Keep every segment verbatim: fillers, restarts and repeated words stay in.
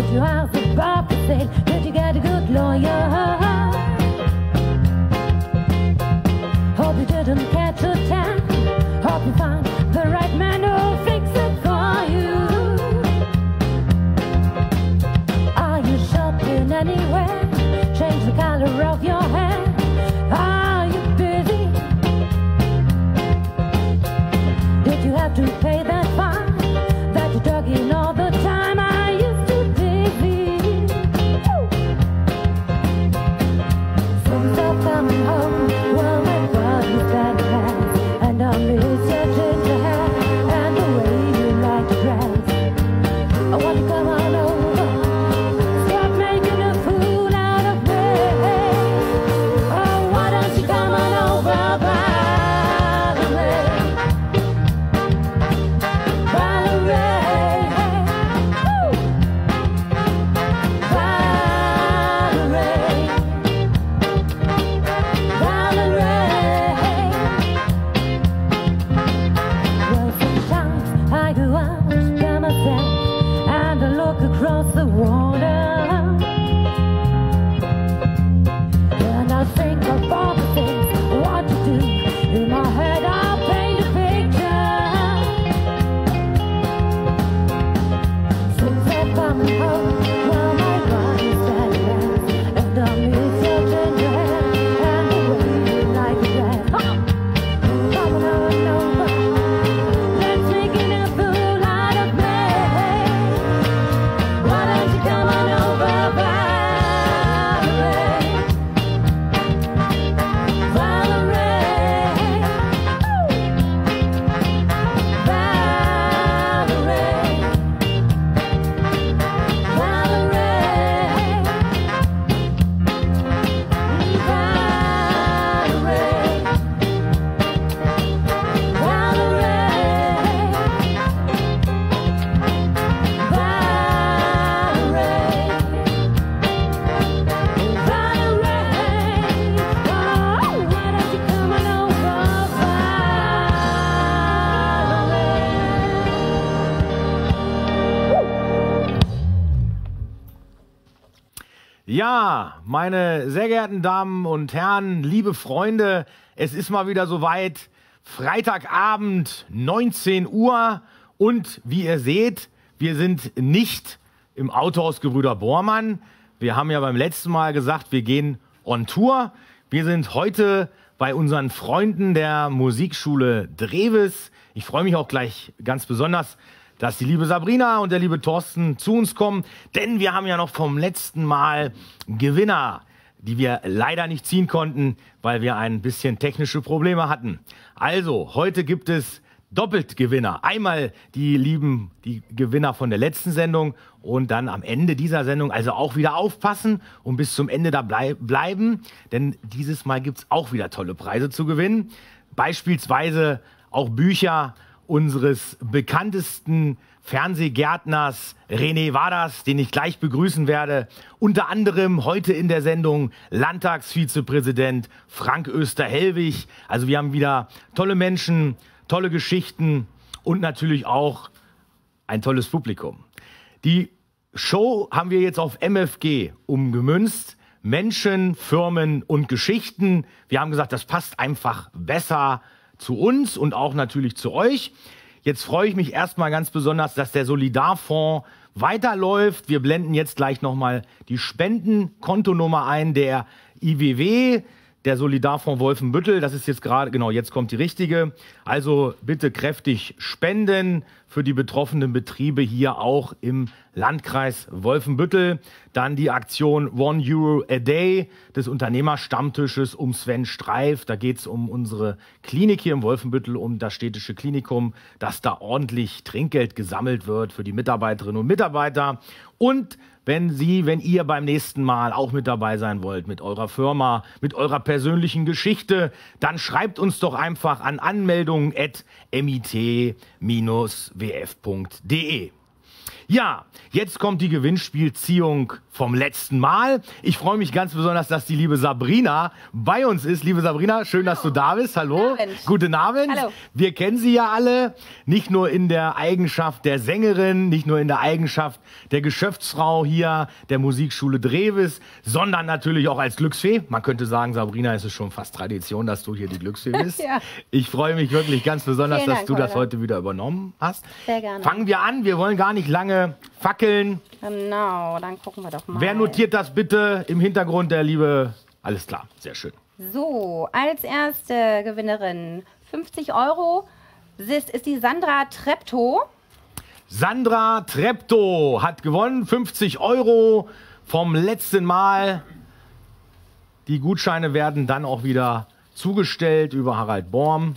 Did you have a proper sale? Did you get a good lawyer? Hope you didn't catch a tan. Hope you find the right man who'll fix it for you. Are you shopping anywhere? Change the color of your hair. Are you busy? Did you have to pay that fine that you dug in all the time? I used to dizzy. So stop coming home. Well, my body's bad pants, and I miss your ginger hair and the way you like to dress. I want you to come on over. Stop making a fool out of me. Oh, why don't you come on over, Valerie? Valerie. Woo. Valerie. Valerie. Well, sometimes I go out by myself and I look across the water, and I think of all the things what to do. In my head I'll paint a picture. Since I'm coming home, well, my body's bad pants, and I miss your ginger hair and the way you like to dress. Come on over, let's make a fool out of me. Why don't you come on over, Valerie? Valerie. Valerie. Valerie. Ja, meine sehr geehrten Damen und Herren, liebe Freunde, es ist mal wieder soweit. Freitagabend, neunzehn Uhr, und wie ihr seht, wir sind nicht im Autohaus Gebrüder Bormann. Wir haben ja beim letzten Mal gesagt, wir gehen on Tour. Wir sind heute bei unseren Freunden der Musikschule Drewes. Ich freue mich auch gleich ganz besonders, dass die liebe Sabrina und der liebe Thorsten zu uns kommen, denn wir haben ja noch vom letzten Mal Gewinner, die wir leider nicht ziehen konnten, weil wir ein bisschen technische Probleme hatten. Also, heute gibt es doppelt Gewinner. Einmal die lieben, die Gewinner von der letzten Sendung und dann am Ende dieser Sendung, also auch wieder aufpassen und bis zum Ende da blei- bleiben, denn dieses Mal gibt's auch wieder tolle Preise zu gewinnen. Beispielsweise auch Bücher unseres bekanntesten Fernsehgärtners René Waders, den ich gleich begrüßen werde. Unter anderem heute in der Sendung Landtagsvizepräsident Frank Oesterhellwig. Also wir haben wieder tolle Menschen, tolle Geschichten und natürlich auch ein tolles Publikum. Die Show haben wir jetzt auf M F G umgemünzt. Menschen, Firmen und Geschichten. Wir haben gesagt, das passt einfach besser zu uns und auch natürlich zu euch. Jetzt freue ich mich erstmal ganz besonders, dass der Solidarfonds weiterläuft. Wir blenden jetzt gleich nochmal die Spendenkontonummer ein, der I W W, der Solidarfonds Wolfenbüttel. Das ist jetzt gerade, genau, jetzt kommt die richtige. Also bitte kräftig spenden für die betroffenen Betriebe hier auch im Landkreis Wolfenbüttel. Dann die Aktion One Euro a Day des Unternehmerstammtisches um Sven Streif. Da geht es um unsere Klinik hier im Wolfenbüttel, um das städtische Klinikum, dass da ordentlich Trinkgeld gesammelt wird für die Mitarbeiterinnen und Mitarbeiter. Und wenn Sie, wenn ihr beim nächsten Mal auch mit dabei sein wollt, mit eurer Firma, mit eurer persönlichen Geschichte, dann schreibt uns doch einfach an anmeldungen at mit w f punkt de. Ja, jetzt kommt die Gewinnspielziehung vom letzten Mal. Ich freue mich ganz besonders, dass die liebe Sabrina bei uns ist. Liebe Sabrina, schön, dass du da bist. Hallo. Guten Abend. Guten Abend. Hallo. Wir kennen Sie ja alle, nicht nur in der Eigenschaft der Sängerin, nicht nur in der Eigenschaft der Geschäftsfrau hier der Musikschule Drewes, sondern natürlich auch als Glücksfee. Man könnte sagen, Sabrina, es ist schon fast Tradition, dass du hier die Glücksfee bist. Ja. Ich freue mich wirklich ganz besonders, Vielen dass Dank, du das Holger. heute wieder übernommen hast. Sehr gerne. Fangen wir an. Wir wollen gar nicht lange fackeln. Genau, dann gucken wir doch mal. Wer notiert das bitte im Hintergrund, der liebe? Alles klar, sehr schön. So, als erste Gewinnerin fünfzig Euro ist, ist die Sandra Treptow. Sandra Treptow hat gewonnen, fünfzig Euro vom letzten Mal. Die Gutscheine werden dann auch wieder zugestellt über Harald Borm.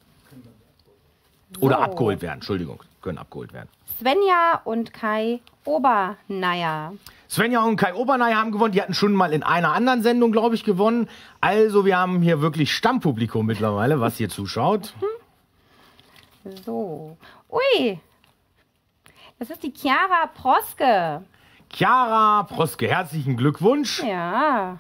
Oder So. abgeholt werden, Entschuldigung, können abgeholt werden. Svenja und Kai Oberneier. Svenja und Kai Oberneier haben gewonnen. Die hatten schon mal in einer anderen Sendung, glaube ich, gewonnen. Also wir haben hier wirklich Stammpublikum mittlerweile, was hier zuschaut. So. Ui. Das ist die Chiara Proske. Chiara Proske, herzlichen Glückwunsch. Ja.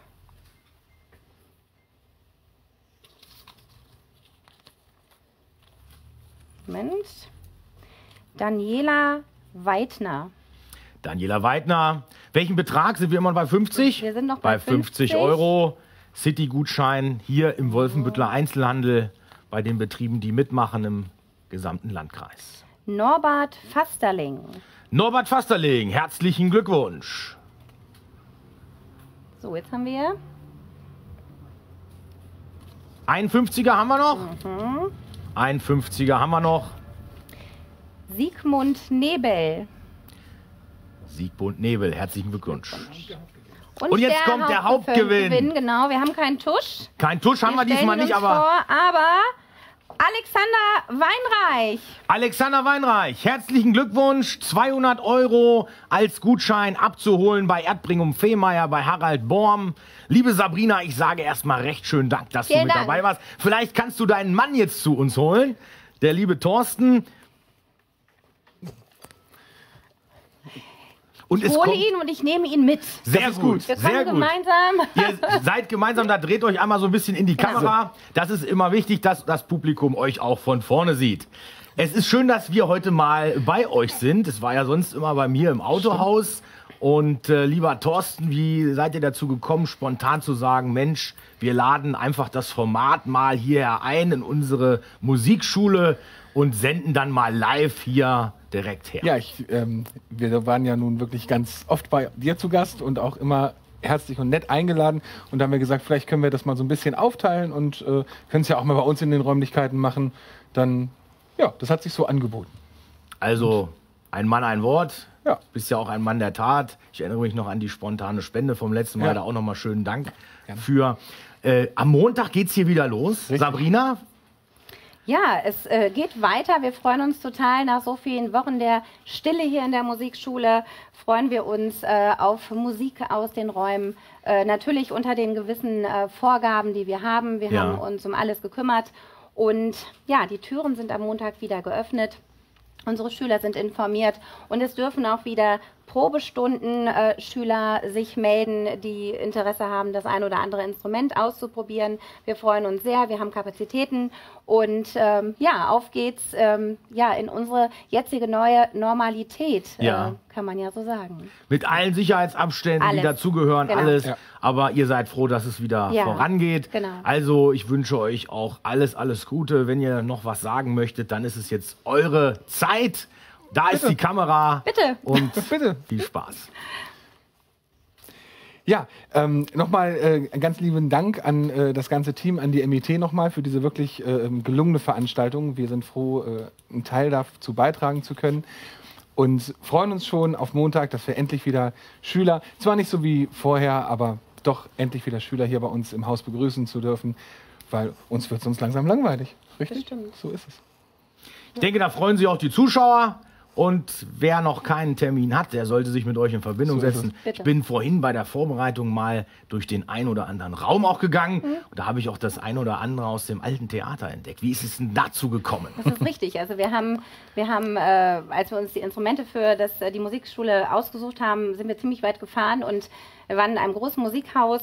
Moment. Daniela Weidner. Daniela Weidner. Welchen Betrag sind wir immer bei fünfzig? Wir sind noch bei fünfzig fünfzig. Euro. City-Gutschein hier im Wolfenbüttler Einzelhandel bei den Betrieben, die mitmachen im gesamten Landkreis. Norbert Fasterling. Norbert Fasterling, herzlichen Glückwunsch. So, jetzt haben wir Ein fünfziger haben wir noch. Mhm. Ein fünfziger haben wir noch. Sigmund Nebel. Siegbund Nebel, herzlichen Glückwunsch. Und, Und jetzt kommt der Hauptgewinn. Genau, wir haben keinen Tusch. Kein Tusch haben wir stellen diesmal ihn nicht, uns aber vor, aber Alexander Weinreich. Alexander Weinreich, herzlichen Glückwunsch. zweihundert Euro als Gutschein abzuholen bei Erdbringum Fehmeier, bei Harald Borm. Liebe Sabrina, ich sage erstmal recht schönen Dank, dass Vielen du mit Dank. dabei warst. Vielleicht kannst du deinen Mann jetzt zu uns holen, der liebe Thorsten. Und es Ich hole kommt ihn und ich nehme ihn mit. sehr Das ist gut, Wir sehr kommen gut. gemeinsam. Ihr seid gemeinsam, da dreht euch einmal so ein bisschen in die Genau. Kamera. Das ist immer wichtig, dass das Publikum euch auch von vorne sieht. Es ist schön, dass wir heute mal bei euch sind. Es war ja sonst immer bei mir im Autohaus. Und äh, lieber Thorsten, wie seid ihr dazu gekommen, spontan zu sagen, Mensch, wir laden einfach das Format mal hierher ein in unsere Musikschule und senden dann mal live hier direkt her. Ja, ich, ähm, wir waren ja nun wirklich ganz oft bei dir zu Gast und auch immer herzlich und nett eingeladen. Und da haben wir gesagt, vielleicht können wir das mal so ein bisschen aufteilen und äh, können es ja auch mal bei uns in den Räumlichkeiten machen. Dann, ja, das hat sich so angeboten. Also ein Mann, ein Wort. Ja. Du bist ja auch ein Mann der Tat. Ich erinnere mich noch an die spontane Spende vom letzten Mal. Ja. Da auch nochmal schönen Dank Gerne. für. Äh, am Montag geht's hier wieder los. Richtig. Sabrina, Ja, es äh, geht weiter. Wir freuen uns total. Nach so vielen Wochen der Stille hier in der Musikschule freuen wir uns äh, auf Musik aus den Räumen. Äh, natürlich unter den gewissen äh, Vorgaben, die wir haben. Wir Ja. haben uns um alles gekümmert. Und ja, die Türen sind am Montag wieder geöffnet. Unsere Schüler sind informiert und es dürfen auch wieder Probestunden äh, Schüler sich melden, die Interesse haben, das ein oder andere Instrument auszuprobieren. Wir freuen uns sehr, wir haben Kapazitäten und ähm, ja, auf geht's ähm, ja, in unsere jetzige neue Normalität, Ja. äh, kann man ja so sagen. mit allen Sicherheitsabständen, die Alles. dazugehören, Genau. alles. Ja. Aber ihr seid froh, dass es wieder Ja, vorangeht. genau. Also ich wünsche euch auch alles, alles Gute. Wenn ihr noch was sagen möchtet, dann ist es jetzt eure Zeit. Da ist die Kamera. Bitte. Und Bitte. viel Spaß. Ja, ähm, nochmal äh, ganz lieben Dank an äh, das ganze Team, an die M I T nochmal für diese wirklich äh, gelungene Veranstaltung. Wir sind froh, äh, einen Teil dazu beitragen zu können und freuen uns schon auf Montag, dass wir endlich wieder Schüler, zwar nicht so wie vorher, aber doch endlich wieder Schüler hier bei uns im Haus begrüßen zu dürfen, weil uns wird sonst langsam langweilig. Richtig? Das stimmt. So ist es. Ich denke, da freuen sich auch die Zuschauer. Und wer noch keinen Termin hat, der sollte sich mit euch in Verbindung So ist setzen. Bitte. Ich bin vorhin bei der Vorbereitung mal durch den ein oder anderen Raum auch gegangen. Mhm. Und da habe ich auch das ein oder andere aus dem alten Theater entdeckt. Wie ist es denn dazu gekommen? Das ist richtig. Also wir haben, wir haben äh, als wir uns die Instrumente für das, äh, die Musikschule ausgesucht haben, sind wir ziemlich weit gefahren und wir waren in einem großen Musikhaus.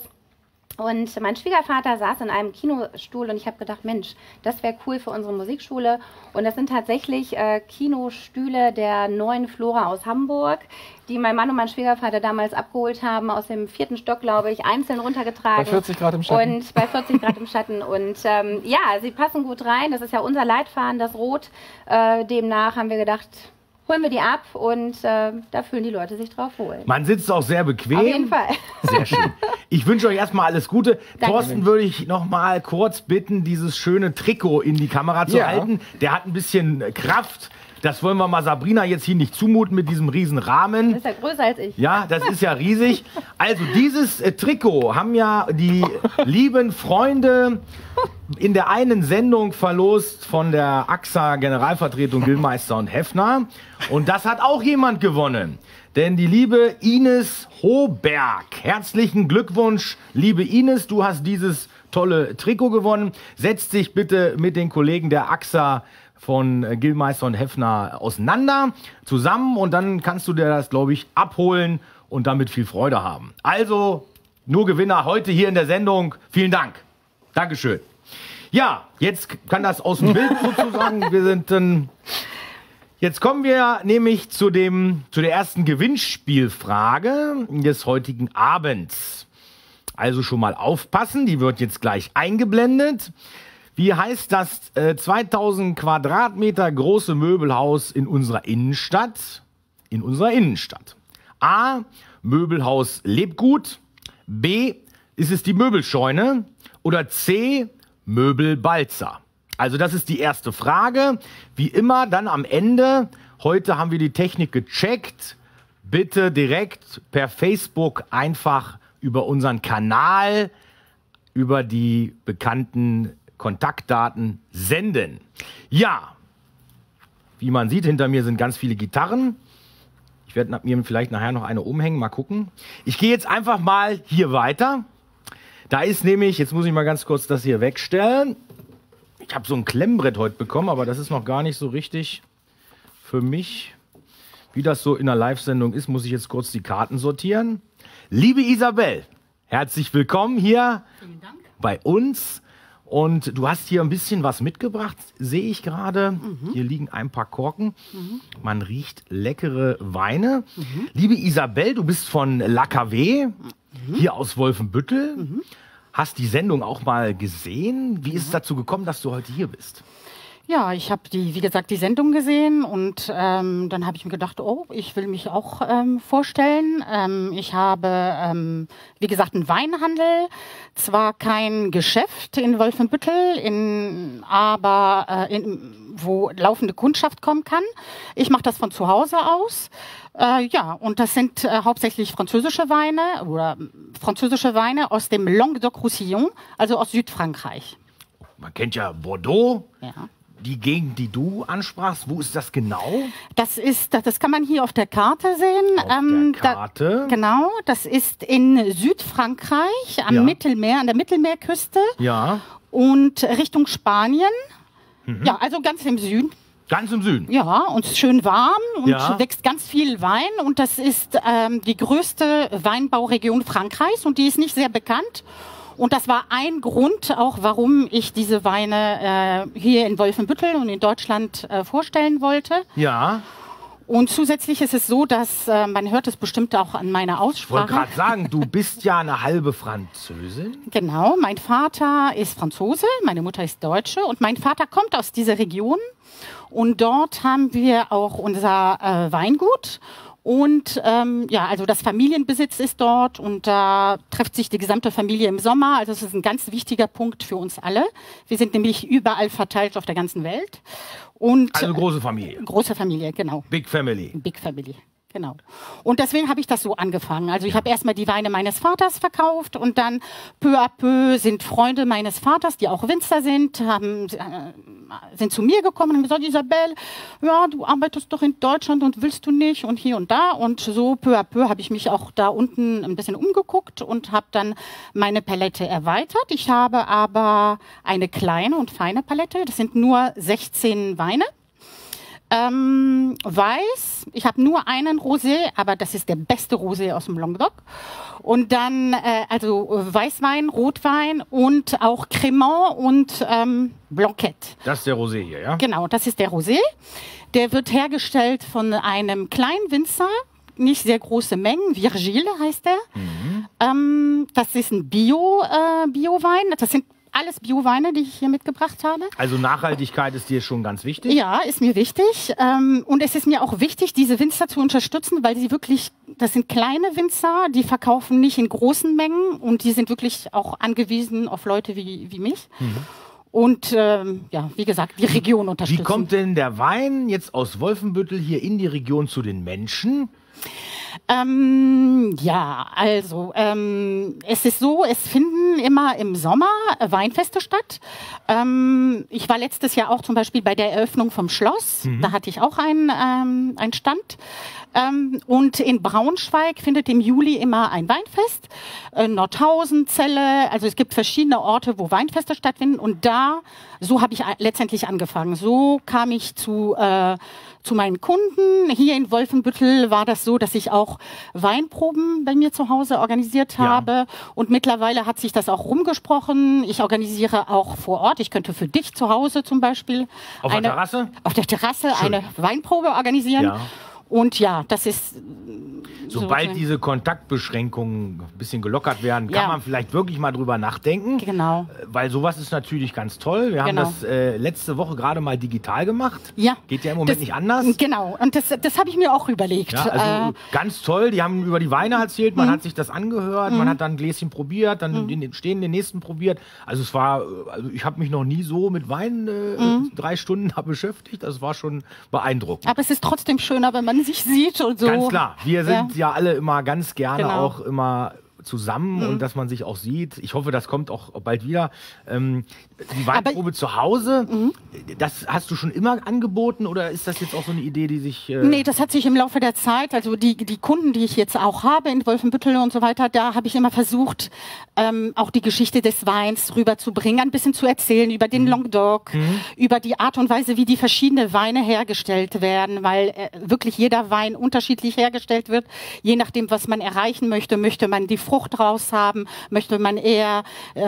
Und mein Schwiegervater saß in einem Kinostuhl und ich habe gedacht, Mensch, das wäre cool für unsere Musikschule. Und das sind tatsächlich äh, Kinostühle der neuen Flora aus Hamburg, die mein Mann und mein Schwiegervater damals abgeholt haben, aus dem vierten Stock, glaube ich, einzeln runtergetragen. Bei vierzig Grad im Schatten. Und bei vierzig Grad im Schatten. Und ähm, ja, sie passen gut rein. Das ist ja unser Leitfaden, das Rot. Äh, demnach haben wir gedacht, holen wir die ab und äh, da fühlen die Leute sich drauf wohl. Man sitzt auch sehr bequem. Auf jeden Fall. Sehr schön. Ich wünsche euch erstmal alles Gute. Danke. Thorsten würde ich noch mal kurz bitten, dieses schöne Trikot in die Kamera zu Ja. halten. Der hat ein bisschen Kraft. Das wollen wir mal Sabrina jetzt hier nicht zumuten mit diesem riesen Rahmen. Das ist ja größer als ich. Ja, das ist ja riesig. Also dieses äh, Trikot haben ja die lieben Freunde in der einen Sendung verlost von der A X A-Generalvertretung Gillmeister und Heffner. Und das hat auch jemand gewonnen. Denn die liebe Ines Hoberg, herzlichen Glückwunsch, liebe Ines, du hast dieses tolle Trikot gewonnen. Setz dich bitte mit den Kollegen der A X A von äh, Gillmeister und Heffner auseinander, zusammen und dann kannst du dir das, glaube ich, abholen und damit viel Freude haben. Also, nur Gewinner heute hier in der Sendung. Vielen Dank. Dankeschön. Ja, jetzt kann das aus dem Bild sozusagen. Wir sind dann... Jetzt kommen wir nämlich zu, dem, zu der ersten Gewinnspielfrage des heutigen Abends. Also schon mal aufpassen, die wird jetzt gleich eingeblendet. Wie heißt das äh, zweitausend Quadratmeter große Möbelhaus in unserer Innenstadt? In unserer Innenstadt. A. Möbelhaus Lebgut. B. Ist es die Möbelscheune? Oder C. Möbelbalzer? Also das ist die erste Frage. Wie immer dann am Ende. Heute haben wir die Technik gecheckt. Bitte direkt per Facebook einfach über unseren Kanal, über die bekannten Kontaktdaten senden. Ja, wie man sieht, hinter mir sind ganz viele Gitarren. Ich werde mir vielleicht nachher noch eine umhängen, mal gucken. Ich gehe jetzt einfach mal hier weiter. Da ist nämlich, jetzt muss ich mal ganz kurz das hier wegstellen. Ich habe so ein Klemmbrett heute bekommen, aber das ist noch gar nicht so richtig für mich. Wie das so in einer Live-Sendung ist, muss ich jetzt kurz die Karten sortieren. Liebe Isabel, herzlich willkommen hier bei uns. Und du hast hier ein bisschen was mitgebracht, sehe ich gerade. Mhm. Hier liegen ein paar Korken. Mhm. Man riecht leckere Weine. Mhm. Liebe Isabel, du bist von La Cave, mhm. hier aus Wolfenbüttel. Mhm. Hast die Sendung auch mal gesehen? Wie ist es dazu gekommen, dass du heute hier bist? Ja, ich habe die, wie gesagt, die Sendung gesehen und ähm, dann habe ich mir gedacht, oh, ich will mich auch ähm, vorstellen. Ähm, ich habe, ähm, wie gesagt, einen Weinhandel, zwar kein Geschäft in Wolfenbüttel, in, aber äh, in, wo laufende Kundschaft kommen kann. Ich mache das von zu Hause aus. Äh, ja, und das sind äh, hauptsächlich französische Weine oder französische Weine aus dem Languedoc-Roussillon, also aus Südfrankreich. Man kennt ja Bordeaux. Ja. Die Gegend, die du ansprachst, wo ist das genau? Das ist, das kann man hier auf der Karte sehen. Auf ähm, der Karte? Da, genau, das ist in Südfrankreich, am ja. Mittelmeer, an der Mittelmeerküste. Ja. Und Richtung Spanien. Mhm. Ja, also ganz im Süden. Ganz im Süden? Ja, und schön warm und ja. wächst ganz viel Wein. Und das ist ähm, die größte Weinbauregion Frankreichs und die ist nicht sehr bekannt. Und das war ein Grund auch, warum ich diese Weine äh, hier in Wolfenbüttel und in Deutschland äh, vorstellen wollte. Ja. Und zusätzlich ist es so, dass, äh, man hört es bestimmt auch an meiner Aussprache. Ich wollte gerade sagen, du bist ja eine halbe Französin. Genau, mein Vater ist Franzose, meine Mutter ist Deutsche und mein Vater kommt aus dieser Region. Und dort haben wir auch unser äh, Weingut. Und ähm, ja, also das Familienbesitz ist dort und da trifft sich die gesamte Familie im Sommer. Also das ist ein ganz wichtiger Punkt für uns alle. Wir sind nämlich überall verteilt auf der ganzen Welt. Und also große Familie. Große Familie, genau. Big Family. Big Family, Genau. Und deswegen habe ich das so angefangen. Also ich habe erstmal die Weine meines Vaters verkauft und dann peu à peu sind Freunde meines Vaters, die auch Winzer sind, haben, äh, sind zu mir gekommen und haben gesagt, Isabelle, ja, du arbeitest doch in Deutschland und willst du nicht und hier und da. Und so peu à peu habe ich mich auch da unten ein bisschen umgeguckt und habe dann meine Palette erweitert. Ich habe aber eine kleine und feine Palette. Das sind nur sechzehn Weine. Ähm, weiß, ich habe nur einen Rosé, aber das ist der beste Rosé aus dem Languedoc. Und dann äh, also Weißwein, Rotwein und auch Crémant und ähm, Blanquette. Das ist der Rosé hier, ja? Genau, das ist der Rosé. Der wird hergestellt von einem kleinen Winzer, nicht sehr große Mengen, Virgile heißt der. Mhm. Ähm, das ist ein Bio, äh, Bio-Wein, das sind alles Bioweine, die ich hier mitgebracht habe. Also Nachhaltigkeit ist dir schon ganz wichtig? Ja, ist mir wichtig. Ähm, und es ist mir auch wichtig, diese Winzer zu unterstützen, weil sie wirklich, das sind kleine Winzer, die verkaufen nicht in großen Mengen und die sind wirklich auch angewiesen auf Leute wie, wie mich. Mhm. Und ähm, ja, wie gesagt, die Region unterstützen. Wie kommt denn der Wein jetzt aus Wolfenbüttel hier in die Region zu den Menschen? Ähm, ja, also ähm, es ist so, es finden immer im Sommer Weinfeste statt. Ähm, ich war letztes Jahr auch zum Beispiel bei der Eröffnung vom Schloss. Mhm. Da hatte ich auch einen, ähm, einen Stand. Ähm, und in Braunschweig findet im Juli immer ein Weinfest. Äh, Nordhausen, Celle, also es gibt verschiedene Orte, wo Weinfeste stattfinden. Und da, so habe ich letztendlich angefangen. So kam ich zu, äh, zu meinen Kunden. Hier in Wolfenbüttel war das so, dass ich auch Weinproben bei mir zu Hause organisiert habe. Ja. Und mittlerweile hat sich das auch rumgesprochen. Ich organisiere auch vor Ort. Ich könnte für dich zu Hause zum Beispiel auf eine, der Terrasse, auf der Terrasse eine Weinprobe organisieren. Ja. Und ja, das ist... Sobald so diese Kontaktbeschränkungen ein bisschen gelockert werden, kann ja. man vielleicht wirklich mal drüber nachdenken. Genau. Weil sowas ist natürlich ganz toll. Wir genau. haben das äh, letzte Woche gerade mal digital gemacht. Ja. Geht ja im Moment das, nicht anders. Genau. Und das, das habe ich mir auch überlegt. Ja, also äh, ganz toll. Die haben über die Weine erzählt. Man mhm. hat sich das angehört. Mhm. Man hat dann ein Gläschen probiert, dann mhm. den stehenden nächsten probiert. Also es war, also ich habe mich noch nie so mit Wein äh, mhm. drei Stunden beschäftigt. Das war schon beeindruckend. Aber es ist trotzdem schöner, wenn man sich sieht und so. Ganz klar. Wir sind ja, ja alle immer ganz gerne genau. auch immer zusammen mhm. und dass man sich auch sieht. Ich hoffe, das kommt auch bald wieder. Ähm, die Weinprobe Aber, zu Hause, mhm. das hast du schon immer angeboten oder ist das jetzt auch so eine Idee, die sich... Äh nee, das hat sich im Laufe der Zeit, also die, die Kunden, die ich jetzt auch habe in Wolfenbüttel und so weiter, da habe ich immer versucht, ähm, auch die Geschichte des Weins rüberzubringen, ein bisschen zu erzählen über den mhm. Languedoc, mhm. über die Art und Weise, wie die verschiedenen Weine hergestellt werden, weil äh, wirklich jeder Wein unterschiedlich hergestellt wird, je nachdem, was man erreichen möchte. Möchte man die Frucht raus haben, möchte man eher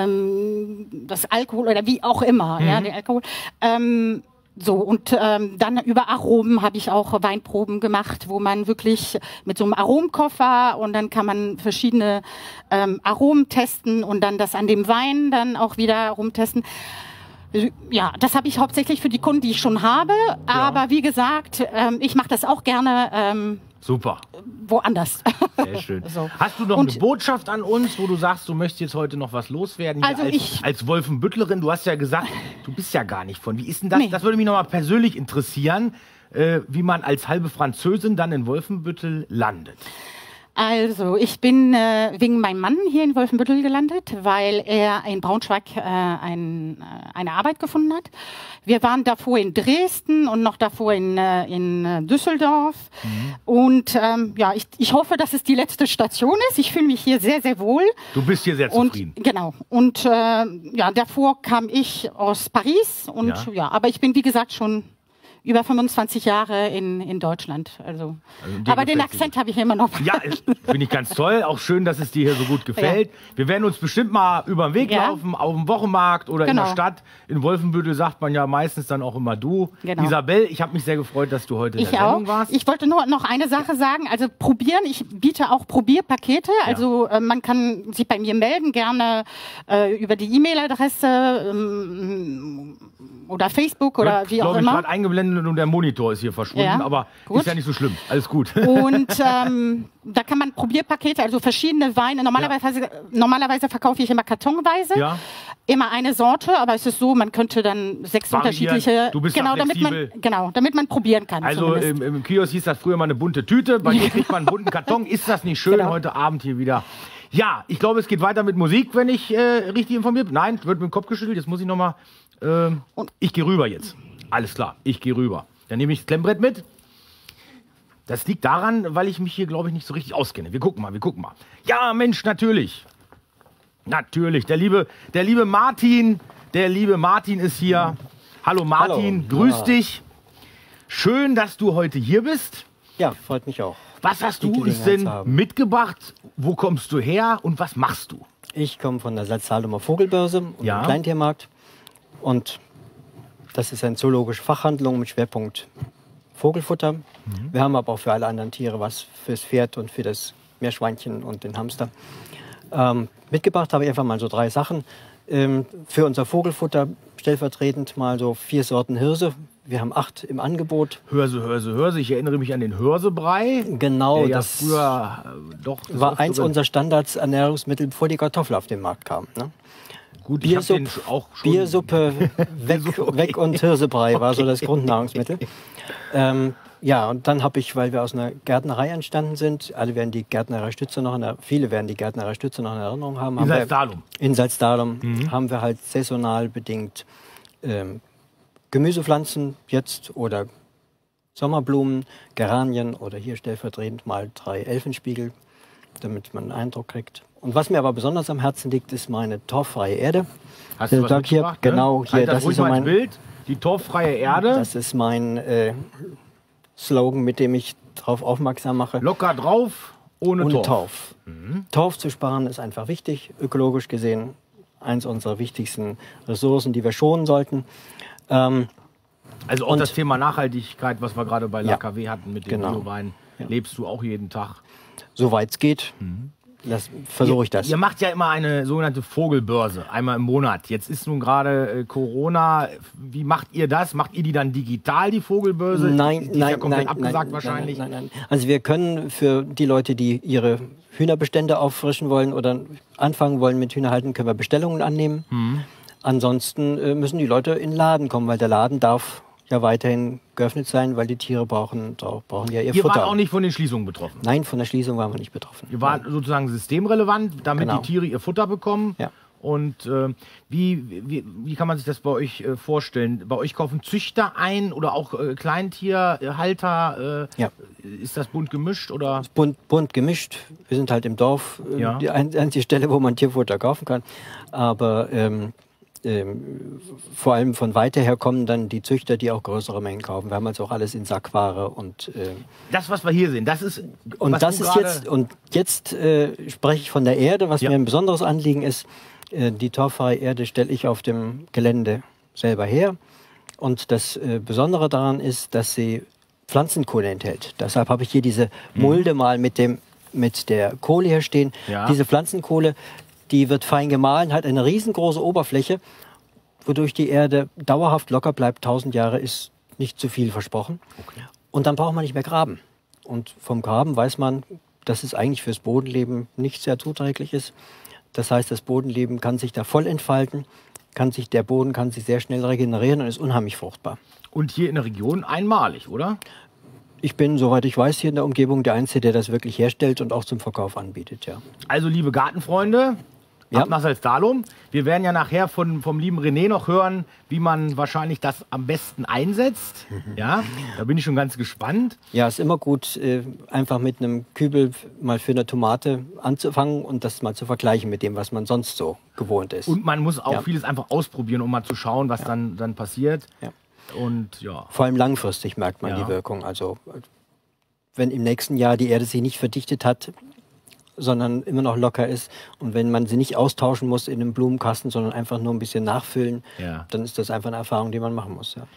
ähm, das Alkohol oder wie auch immer, mhm. ja, den Alkohol. Ähm, so, und ähm, dann über Aromen habe ich auch Weinproben gemacht, wo man wirklich mit so einem Aromkoffer und dann kann man verschiedene ähm, Aromen testen und dann das an dem Wein dann auch wieder rumtesten. Ja, das habe ich hauptsächlich für die Kunden, die ich schon habe, aber ja. wie gesagt, ähm, ich mache das auch gerne ähm, Super. woanders. Sehr schön. So. Hast du noch Und, eine Botschaft an uns, wo du sagst, du möchtest jetzt heute noch was loswerden? Also als, ich, als Wolfenbüttlerin, du hast ja gesagt, du bist ja gar nicht von. Wie ist denn das? Nee. Das würde mich nochmal persönlich interessieren, äh, wie man als halbe Französin dann in Wolfenbüttel landet. Also, ich bin äh, wegen meinem Mann hier in Wolfenbüttel gelandet, weil er in Braunschweig äh, ein, äh, eine Arbeit gefunden hat. Wir waren davor in Dresden und noch davor in, äh, in Düsseldorf. Mhm. Und ähm, ja, ich, ich hoffe, dass es die letzte Station ist. Ich fühle mich hier sehr, sehr wohl. Du bist hier sehr zufrieden. Und, genau. Und äh, ja, davor kam ich aus Paris. Und ja. ja, aber ich bin, wie gesagt, schon über fünfundzwanzig Jahre in, in Deutschland. Also, also aber den Akzent habe ich immer noch. Ja, finde ich ganz toll. Auch schön, dass es dir hier so gut gefällt. Ja. Wir werden uns bestimmt mal über den Weg ja. laufen, auf dem Wochenmarkt oder genau. in der Stadt. In Wolfenbüttel sagt man ja meistens dann auch immer du. Genau. Isabelle, ich habe mich sehr gefreut, dass du heute in ich der Sendung auch. warst. Ich wollte nur noch eine Sache sagen. Also probieren. Ich biete auch Probierpakete. Ja. Also äh, man kann sich bei mir melden, gerne äh, über die E-Mail-Adresse. Ähm, oder Facebook oder Wird, wie auch glaub ich, immer. gerade eingeblendet und der Monitor ist hier verschwunden, Ja, aber gut. ist ja nicht so schlimm. Alles gut. Und ähm, da kann man Probierpakete, also verschiedene Weine. Normalerweise, normalerweise verkaufe ich immer kartonweise. Ja. Immer eine Sorte, aber es ist so, man könnte dann sechs Variieren. unterschiedliche. Du bist da genau, damit man, flexibel. genau, damit man probieren kann. Also zumindest. im, im Kiosk hieß das früher mal eine bunte Tüte, bei dir kriegt man einen bunten Karton. Ist das nicht schön Genau. heute Abend hier wieder? Ja, ich glaube, es geht weiter mit Musik, wenn ich äh, richtig informiert bin. Nein, wird mit dem Kopf geschüttelt. Jetzt muss ich nochmal. Ähm, ich gehe rüber jetzt. Alles klar, ich gehe rüber. Dann nehme ich das Klemmbrett mit. Das liegt daran, weil ich mich hier, glaube ich, nicht so richtig auskenne. Wir gucken mal, wir gucken mal. Ja, Mensch, natürlich. Natürlich. Der liebe, der liebe Martin, der liebe Martin ist hier. Hallo Martin, Hallo. grüß Ja. dich. Schön, dass du heute hier bist. Ja, freut mich auch. Was hast Die du uns Gelegenheit denn zu haben. mitgebracht? Wo kommst du her und was machst du? Ich komme von der Salzdalumer Vogelbörse und Ja. dem Kleintiermarkt. Und das ist eine zoologische Fachhandlung mit Schwerpunkt Vogelfutter. Mhm. Wir haben aber auch für alle anderen Tiere was fürs Pferd und für das Meerschweinchen und den Hamster. Ähm, mitgebracht habe ich einfach mal so drei Sachen. Ähm, für unser Vogelfutter stellvertretend mal so vier Sorten Hirse. Wir haben acht im Angebot. Hörse, Hörse, Hörse. Ich erinnere mich an den Hörsebrei. Genau, der ja das früher äh, doch des war eins Öfteren- unserer Standardsernährungsmittel, bevor die Kartoffel auf den Markt kam. Ne? Gut, ich hab den Biersuppe, auch schon. Biersuppe weg, Biersuppe, okay. weg und Hirsebrei war so das Grundnahrungsmittel. Ähm, ja, und dann habe ich, weil wir aus einer Gärtnerei entstanden sind, alle werden die Gärtnerei-Stütze noch in der, viele werden die Gärtnerei-Stütze noch in Erinnerung haben. In haben wir- Salzdahlum. In Salzdahlum haben wir halt saisonal bedingt ähm, Gemüsepflanzen jetzt oder Sommerblumen, Geranien oder hier stellvertretend mal drei Elfenspiegel, damit man einen Eindruck kriegt. Und was mir aber besonders am Herzen liegt, ist meine torffreie Erde. Hast du was Sag hier, mitgebracht, ne? genau, hier, Halt das das ruhig ist so mal ins mein, Bild. Die torffreie Erde. das ist mein äh, Slogan, mit dem ich darauf aufmerksam mache. Locker drauf, ohne, Ohne Torf. Torf. Torf zu sparen ist einfach wichtig, ökologisch gesehen eins unserer wichtigsten Ressourcen, die wir schonen sollten. Ähm, Also auch Und- das Thema Nachhaltigkeit, was wir gerade bei Ja. L K W hatten mit dem Genau. Biowein, lebst du auch jeden Tag. Soweit es geht, das versuche ich das. Ihr macht ja immer eine sogenannte Vogelbörse, einmal im Monat. Jetzt ist nun gerade äh, Corona. Wie macht ihr das? Macht ihr die dann digital, die Vogelbörse? Nein, die ist nein, ja komplett nein, abgesagt nein, wahrscheinlich. Nein, nein, nein. Also wir können für die Leute, die ihre Hühnerbestände auffrischen wollen oder anfangen wollen mit Hühnerhalten, können wir Bestellungen annehmen. Mhm. Ansonsten äh, müssen die Leute in den Laden kommen, weil der Laden darf ja weiterhin geöffnet sein, weil die Tiere brauchen, brauchen ja ihr Ihr Futter. wart auch nicht von den Schließungen betroffen. Nein, von der Schließung waren wir nicht betroffen. Ihr wart sozusagen systemrelevant, damit Genau. die Tiere ihr Futter bekommen. Ja. Und äh, wie, wie, wie kann man sich das bei euch äh, vorstellen? Bei euch kaufen Züchter ein oder auch äh, Kleintierhalter? Äh, Ja. Ist das bunt gemischt oder? Bunt, bunt gemischt. Wir sind halt im Dorf, äh, Ja. die ein- einzige Stelle, wo man Tierfutter kaufen kann. Aber ähm, ähm, vor allem von weiter her kommen dann die Züchter, die auch größere Mengen kaufen. Wir haben also auch alles in Sackware und äh, Das, was wir hier sehen, das ist. und was das du ist gerade- jetzt und jetzt äh, spreche ich von der Erde, was Ja. mir ein besonderes Anliegen ist. Äh, die torffreie Erde stelle ich auf dem Gelände selber her und das äh, Besondere daran ist, dass sie Pflanzenkohle enthält. Deshalb habe ich hier diese Mulde mal mit dem mit der Kohle hier stehen. Ja. Diese Pflanzenkohle, die wird fein gemahlen, hat eine riesengroße Oberfläche, wodurch die Erde dauerhaft locker bleibt. tausend Jahre ist nicht zu viel versprochen. Und dann braucht man nicht mehr graben. Und vom Graben weiß man, dass es eigentlich fürs Bodenleben nicht sehr zuträglich ist. Das heißt, das Bodenleben kann sich da voll entfalten, kann sich, der Boden kann sich sehr schnell regenerieren und ist unheimlich fruchtbar. Und hier in der Region einmalig, oder? Ich bin, soweit ich weiß, hier in der Umgebung der Einzige, der das wirklich herstellt und auch zum Verkauf anbietet, ja. Also, liebe Gartenfreunde, Ja. ab nach Salzdahlum. Wir werden ja nachher von, vom lieben René noch hören, wie man wahrscheinlich das am besten einsetzt. Ja, da bin ich schon ganz gespannt. Ja, ist immer gut, äh, einfach mit einem Kübel mal für eine Tomate anzufangen und das mal zu vergleichen mit dem, was man sonst so gewohnt ist. Und man muss auch Ja. vieles einfach ausprobieren, um mal zu schauen, was dann, dann passiert. Ja. Und ja. Vor allem langfristig merkt man Ja. die Wirkung. Also wenn im nächsten Jahr die Erde sich nicht verdichtet hat, sondern immer noch locker ist und wenn man sie nicht austauschen muss in einem Blumenkasten, sondern einfach nur ein bisschen nachfüllen, Ja. dann ist das einfach eine Erfahrung, die man machen muss. Ja.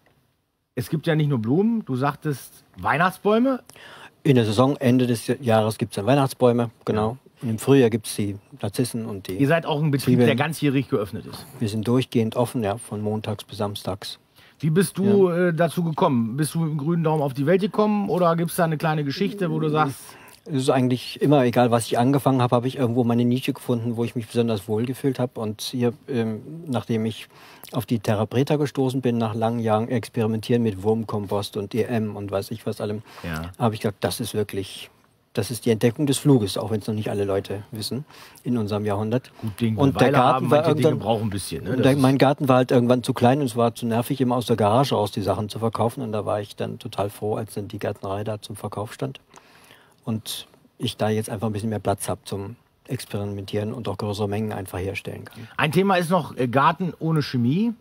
Es gibt ja nicht nur Blumen, du sagtest Weihnachtsbäume. In der Saison, Ende des Jahres, gibt es dann Weihnachtsbäume, genau. Und im Frühjahr gibt es die Narzissen und die... Ihr seid auch ein Betrieb, Zwiebeln. der ganzjährig geöffnet ist. Wir sind durchgehend offen, ja, von montags bis samstags. Wie bist du äh, dazu gekommen? Bist du mit dem grünen Daumen auf die Welt gekommen oder gibt es da eine kleine Geschichte, wo du sagst... Es ist eigentlich immer, egal was ich angefangen habe, habe ich irgendwo meine Nische gefunden, wo ich mich besonders wohl gefühlt habe. Und hier, ähm, nachdem ich auf die Terra Preta gestoßen bin, nach langen Jahren Experimentieren mit Wurmkompost und E M und weiß ich was allem, Ja. habe ich gesagt, das ist wirklich, das ist die Entdeckung des Fluges, auch wenn es noch nicht alle Leute wissen in unserem Jahrhundert. Gut Ding, und der Garten haben, war manche Dinge irgendwann, brauchen ein bisschen. Ne? und Das der, ist- mein Garten war halt irgendwann zu klein und es war zu nervig, immer aus der Garage aus die Sachen zu verkaufen. Und da war ich dann total froh, als dann die Gärtnerei da zum Verkauf stand. Und ich da jetzt einfach ein bisschen mehr Platz habe zum Experimentieren und auch größere Mengen einfach herstellen kann. Ein Thema ist noch äh, Garten ohne Chemie.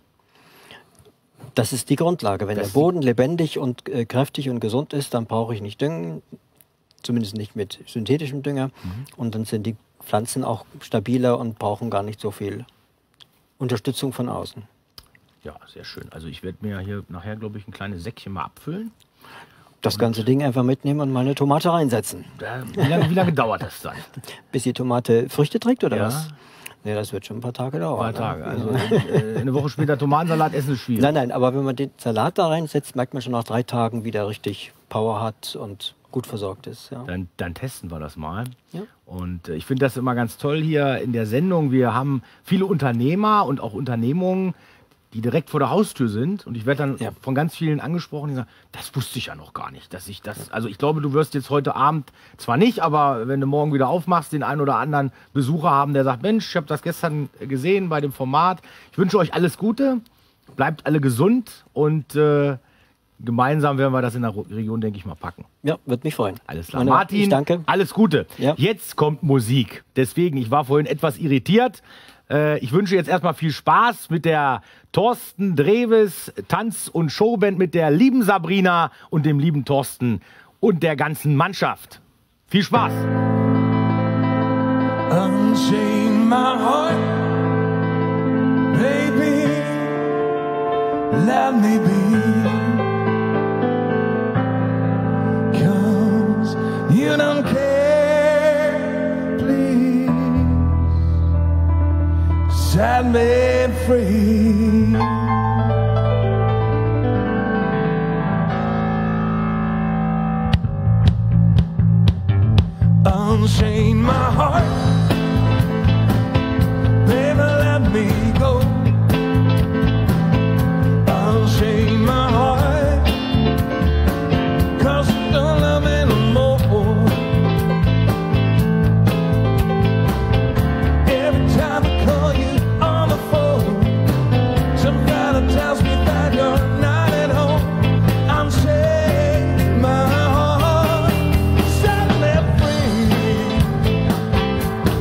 Das ist die Grundlage. Wenn Das der ist Boden lebendig und äh, kräftig und gesund ist, dann brauche ich nicht düngen, zumindest nicht mit synthetischem Dünger. Und dann sind die Pflanzen auch stabiler und brauchen gar nicht so viel Unterstützung von außen. Ja, sehr schön. Also ich werde mir hier nachher, glaube ich, ein kleines Säckchen mal abfüllen. Das ganze Ding einfach mitnehmen und mal eine Tomate reinsetzen. Da, wie, lange, wie lange dauert das dann? Bis die Tomate Früchte trägt oder Ja. was? Nee, das wird schon ein paar Tage Ein dauern. paar ne? Tage. Also äh, eine Woche später Tomatensalat essen ist schwierig. Nein, nein, aber wenn man den Salat da reinsetzt, merkt man schon nach drei Tagen, wie der richtig Power hat und gut versorgt ist. Ja. Dann, dann testen wir das mal. Ja. Und äh, ich finde das immer ganz toll hier in der Sendung. Wir haben viele Unternehmer und auch Unternehmungen, die direkt vor der Haustür sind. Und ich werde dann Ja. von ganz vielen angesprochen, die sagen, das wusste ich ja noch gar nicht, dass ich das. Also ich glaube, du wirst jetzt heute Abend zwar nicht, aber wenn du morgen wieder aufmachst, den einen oder anderen Besucher haben, der sagt, Mensch, ich habe das gestern gesehen bei dem Format. Ich wünsche euch alles Gute, bleibt alle gesund und äh, gemeinsam werden wir das in der Ro- Region, denke ich mal, packen. Ja, würde mich freuen. Alles klar. Meine- Martin, ich danke. alles Gute. Ja. Jetzt kommt Musik. Deswegen, ich war vorhin etwas irritiert. Äh, ich wünsche jetzt erstmal viel Spaß mit der Thorsten Dreves Tanz- und Showband, mit der lieben Sabrina und dem lieben Thorsten und der ganzen Mannschaft. Viel Spaß. Unchain my heart, baby, let me be. 'Cause you don't care, please set me free. Unchain my heart, baby, let me go. Unchain my heart, 'cause you don't love me no more. Every time I call you on the phone, somebody tells me that you're not at home. Unchain my heart, set me free.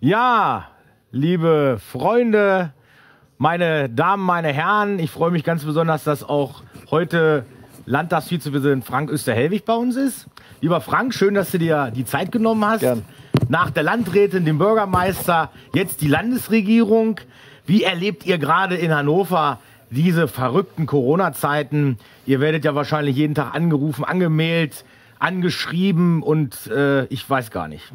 Ja, liebe Freunde, meine Damen, meine Herren, ich freue mich ganz besonders, dass auch heute Landtagsvizepräsident Frank Österhelwig bei uns ist. Lieber Frank, schön, dass du dir die Zeit genommen hast. Gern. Nach der Landrätin, dem Bürgermeister, jetzt die Landesregierung. Wie erlebt ihr gerade in Hannover diese verrückten Corona-Zeiten? Ihr werdet ja wahrscheinlich jeden Tag angerufen, angemeldet, angeschrieben und äh, ich weiß gar nicht.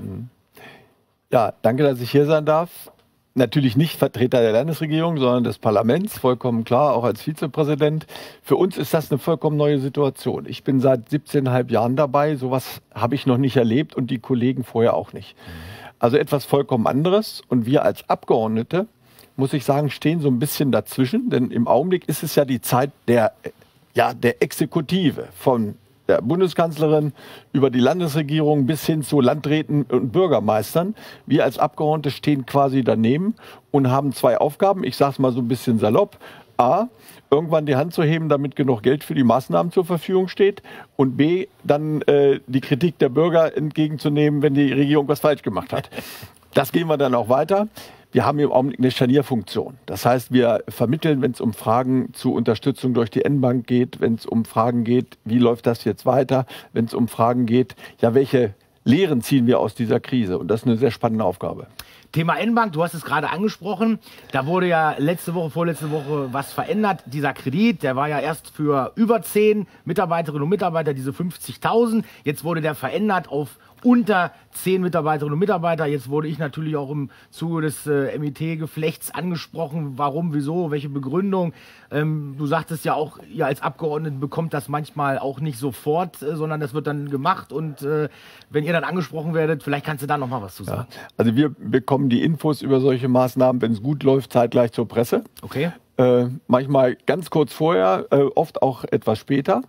Ja, danke, dass ich hier sein darf. Natürlich nicht Vertreter der Landesregierung, sondern des Parlaments, vollkommen klar, auch als Vizepräsident. Für uns ist das eine vollkommen neue Situation. Ich bin seit siebzehn Komma fünf Jahren dabei, sowas habe ich noch nicht erlebt und die Kollegen vorher auch nicht. Also etwas vollkommen anderes und wir als Abgeordnete, muss ich sagen, stehen so ein bisschen dazwischen, denn im Augenblick ist es ja die Zeit der, ja, der Exekutive, von der Bundeskanzlerin über die Landesregierung bis hin zu Landräten und Bürgermeistern. Wir als Abgeordnete stehen quasi daneben und haben zwei Aufgaben. Ich sage es mal so ein bisschen salopp. A, irgendwann die Hand zu heben, damit genug Geld für die Maßnahmen zur Verfügung steht. Und B, dann äh, die Kritik der Bürger entgegenzunehmen, wenn die Regierung was falsch gemacht hat. Das gehen wir dann auch weiter. Wir haben im Augenblick eine Scharnierfunktion. Das heißt, wir vermitteln, wenn es um Fragen zu Unterstützung durch die N-Bank geht, wenn es um Fragen geht, wie läuft das jetzt weiter, wenn es um Fragen geht, ja, welche Lehren ziehen wir aus dieser Krise? Und das ist eine sehr spannende Aufgabe. Thema N-Bank, du hast es gerade angesprochen. Da wurde ja letzte Woche, vorletzte Woche was verändert. Dieser Kredit, der war ja erst für über zehn Mitarbeiterinnen und Mitarbeiter, diese fünfzigtausend. Jetzt wurde der verändert auf unter zehn Mitarbeiterinnen und Mitarbeiter. Jetzt wurde ich natürlich auch im Zuge des äh, M I T-Geflechts angesprochen. Warum, wieso, welche Begründung? Ähm, du sagtest ja auch, ihr als Abgeordnete bekommt das manchmal auch nicht sofort, äh, sondern das wird dann gemacht. Und äh, wenn ihr dann angesprochen werdet, vielleicht kannst du da noch mal was zu sagen. Ja, also wir bekommen die Infos über solche Maßnahmen, wenn es gut läuft, zeitgleich zur Presse. Okay. Äh, manchmal ganz kurz vorher, äh, oft auch etwas später.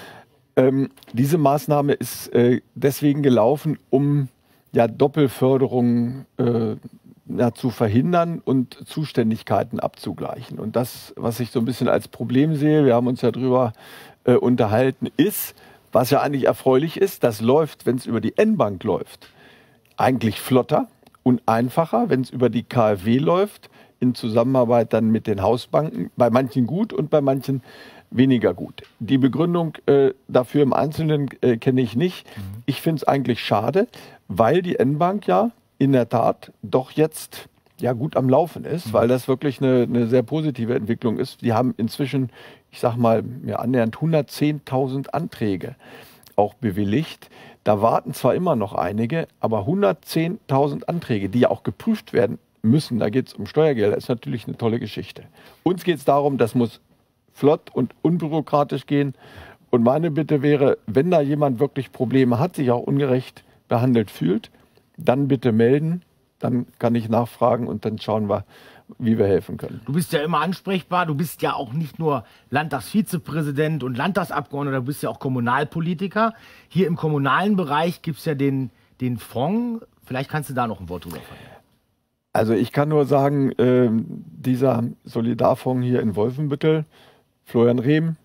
Ähm, diese Maßnahme ist äh, deswegen gelaufen, um ja, Doppelförderung äh, ja, zu verhindern und Zuständigkeiten abzugleichen. Und das, was ich so ein bisschen als Problem sehe, wir haben uns ja darüber äh, unterhalten, ist, was ja eigentlich erfreulich ist, das läuft, wenn es über die N-Bank läuft, eigentlich flotter und einfacher, wenn es über die K f W läuft, in Zusammenarbeit dann mit den Hausbanken, bei manchen gut und bei manchen weniger gut. Die Begründung äh, dafür im Einzelnen äh, kenne ich nicht. Mhm. Ich finde es eigentlich schade, weil die N-Bank ja in der Tat doch jetzt ja gut am Laufen ist, mhm. weil das wirklich eine, eine sehr positive Entwicklung ist. Die haben inzwischen, ich sag mal, ja, annähernd hundertzehntausend Anträge auch bewilligt. Da warten zwar immer noch einige, aber hundertzehntausend Anträge, die ja auch geprüft werden müssen, da geht es um Steuergelder, ist natürlich eine tolle Geschichte. Uns geht es darum, das muss flott und unbürokratisch gehen. Und meine Bitte wäre, wenn da jemand wirklich Probleme hat, sich auch ungerecht behandelt fühlt, dann bitte melden. Dann kann ich nachfragen und dann schauen wir, wie wir helfen können. Du bist ja immer ansprechbar. Du bist ja auch nicht nur Landtagsvizepräsident und Landtagsabgeordneter, du bist ja auch Kommunalpolitiker. Hier im kommunalen Bereich gibt es ja den, den Fonds. Vielleicht kannst du da noch ein Wort drüber verlieren. Also ich kann nur sagen, äh, dieser Solidarfonds hier in Wolfenbüttel, Florian Rehm,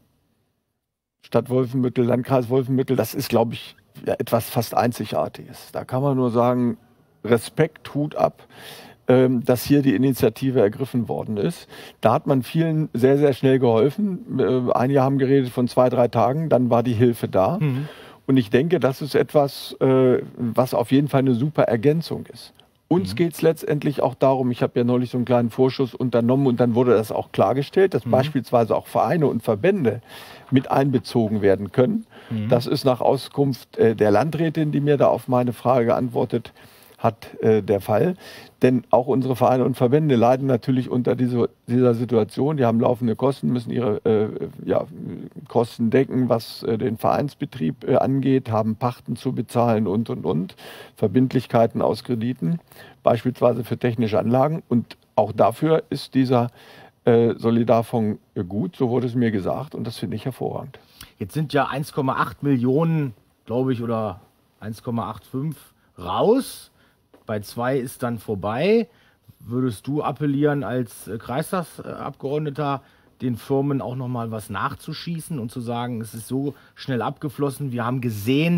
Stadt Wolfenbüttel, Landkreis Wolfenbüttel, das ist, glaube ich, ja, etwas fast Einzigartiges. Da kann man nur sagen, Respekt, Hut ab, ähm, dass hier die Initiative ergriffen worden ist. Da hat man vielen sehr, sehr schnell geholfen. Äh, einige haben geredet von zwei, drei Tagen, dann war die Hilfe da. Mhm. Und ich denke, das ist etwas, äh, was auf jeden Fall eine super Ergänzung ist. Uns mhm. geht es letztendlich auch darum, ich habe ja neulich so einen kleinen Vorschuss unternommen und dann wurde das auch klargestellt, dass mhm. beispielsweise auch Vereine und Verbände mit einbezogen werden können. Mhm. Das ist nach Auskunft äh, der Landrätin, die mir da auf meine Frage geantwortet hat, äh, der Fall. Denn auch unsere Vereine und Verbände leiden natürlich unter diese, dieser Situation. Die haben laufende Kosten, müssen ihre äh, ja, Kosten decken, was äh, den Vereinsbetrieb äh, angeht, haben Pachten zu bezahlen und, und, und. Verbindlichkeiten aus Krediten, beispielsweise für technische Anlagen. Und auch dafür ist dieser äh, Solidarfonds äh, gut, so wurde es mir gesagt. Und das finde ich hervorragend. Jetzt sind ja eins Komma acht Millionen, glaube ich, oder eins Komma fünfundachtzig raus. Bei zwei ist dann vorbei. Würdest du appellieren, als Kreistagsabgeordneter den Firmen auch noch mal was nachzuschießen und zu sagen, es ist so schnell abgeflossen. Wir haben gesehen,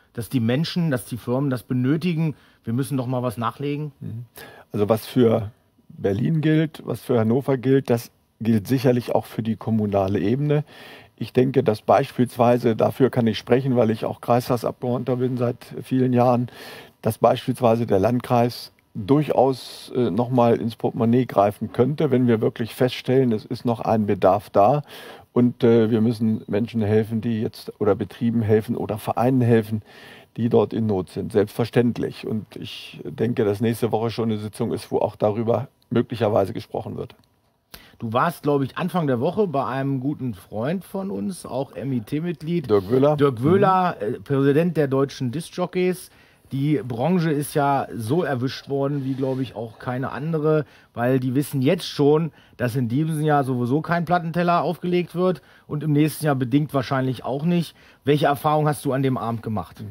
dass die Menschen, dass die Firmen das benötigen? Wir müssen doch mal was nachlegen. Also was für Berlin gilt, was für Hannover gilt, das gilt sicherlich auch für die kommunale Ebene. Ich denke, dass beispielsweise, dafür kann ich sprechen, weil ich auch Kreistagsabgeordneter bin seit vielen Jahren, dass beispielsweise der Landkreis durchaus äh, nochmal ins Portemonnaie greifen könnte, wenn wir wirklich feststellen, es ist noch ein Bedarf da und äh, wir müssen Menschen helfen, die jetzt oder Betrieben helfen oder Vereinen helfen, die dort in Not sind. Selbstverständlich. Und ich denke, dass nächste Woche schon eine Sitzung ist, wo auch darüber möglicherweise gesprochen wird. Du warst, glaube ich, Anfang der Woche bei einem guten Freund von uns, auch M I T-Mitglied. Dirk Wöhler. Dirk Wöhler, mhm. äh, Präsident der deutschen Disc-Jockeys. Die Branche ist ja so erwischt worden, wie, glaube ich, auch keine andere, weil die wissen jetzt schon, dass in diesem Jahr sowieso kein Plattenteller aufgelegt wird und im nächsten Jahr bedingt wahrscheinlich auch nicht. Welche Erfahrung hast du an dem Abend gemacht?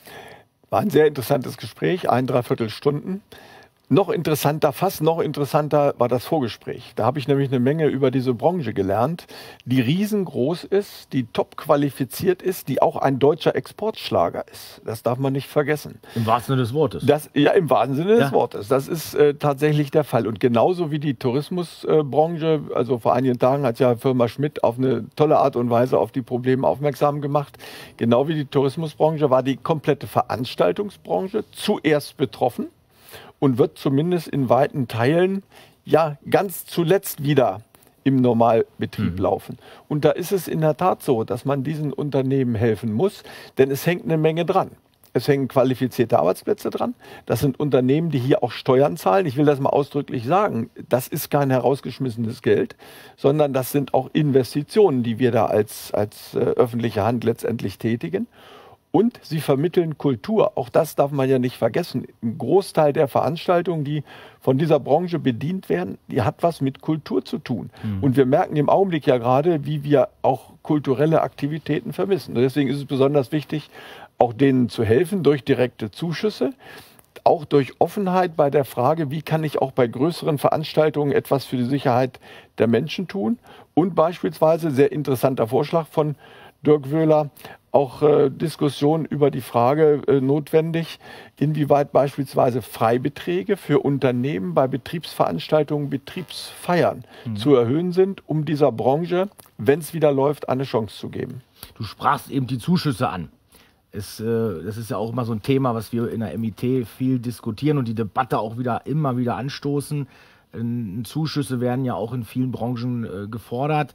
War ein sehr interessantes Gespräch, ein, dreiviertel Stunden. Noch interessanter, fast noch interessanter war das Vorgespräch. Da habe ich nämlich eine Menge über diese Branche gelernt, die riesengroß ist, die top qualifiziert ist, die auch ein deutscher Exportschlager ist. Das darf man nicht vergessen. Im wahrsten Sinne des Wortes. Das, ja, im wahrsten Sinne ja. des Wortes. Das ist äh, tatsächlich der Fall. Und genauso wie die Tourismusbranche, äh, also vor einigen Tagen hat ja Firma Schmidt auf eine tolle Art und Weise auf die Probleme aufmerksam gemacht. Genau wie die Tourismusbranche war die komplette Veranstaltungsbranche zuerst betroffen. Und wird zumindest in weiten Teilen ja ganz zuletzt wieder im Normalbetrieb mhm. laufen. Und da ist es in der Tat so, dass man diesen Unternehmen helfen muss, denn es hängt eine Menge dran. Es hängen qualifizierte Arbeitsplätze dran. Das sind Unternehmen, die hier auch Steuern zahlen. Ich will das mal ausdrücklich sagen. Das ist kein herausgeschmissenes Geld, sondern das sind auch Investitionen, die wir da als, als äh, öffentliche Hand letztendlich tätigen. Und sie vermitteln Kultur. Auch das darf man ja nicht vergessen. Ein Großteil der Veranstaltungen, die von dieser Branche bedient werden, die hat was mit Kultur zu tun. Mhm. Und wir merken im Augenblick ja gerade, wie wir auch kulturelle Aktivitäten vermissen. Und deswegen ist es besonders wichtig, auch denen zu helfen durch direkte Zuschüsse, auch durch Offenheit bei der Frage, wie kann ich auch bei größeren Veranstaltungen etwas für die Sicherheit der Menschen tun. Und beispielsweise, sehr interessanter Vorschlag von Dirk Wöhler, auch äh, Diskussionen über die Frage äh, notwendig, inwieweit beispielsweise Freibeträge für Unternehmen bei Betriebsveranstaltungen, Betriebsfeiern mhm. zu erhöhen sind, um dieser Branche, wenn es wieder läuft, eine Chance zu geben. Du sprachst eben die Zuschüsse an. Es, äh, das ist ja auch immer so ein Thema, was wir in der M I T viel diskutieren und die Debatte auch wieder immer wieder anstoßen. Äh, Zuschüsse werden ja auch in vielen Branchen äh, gefordert.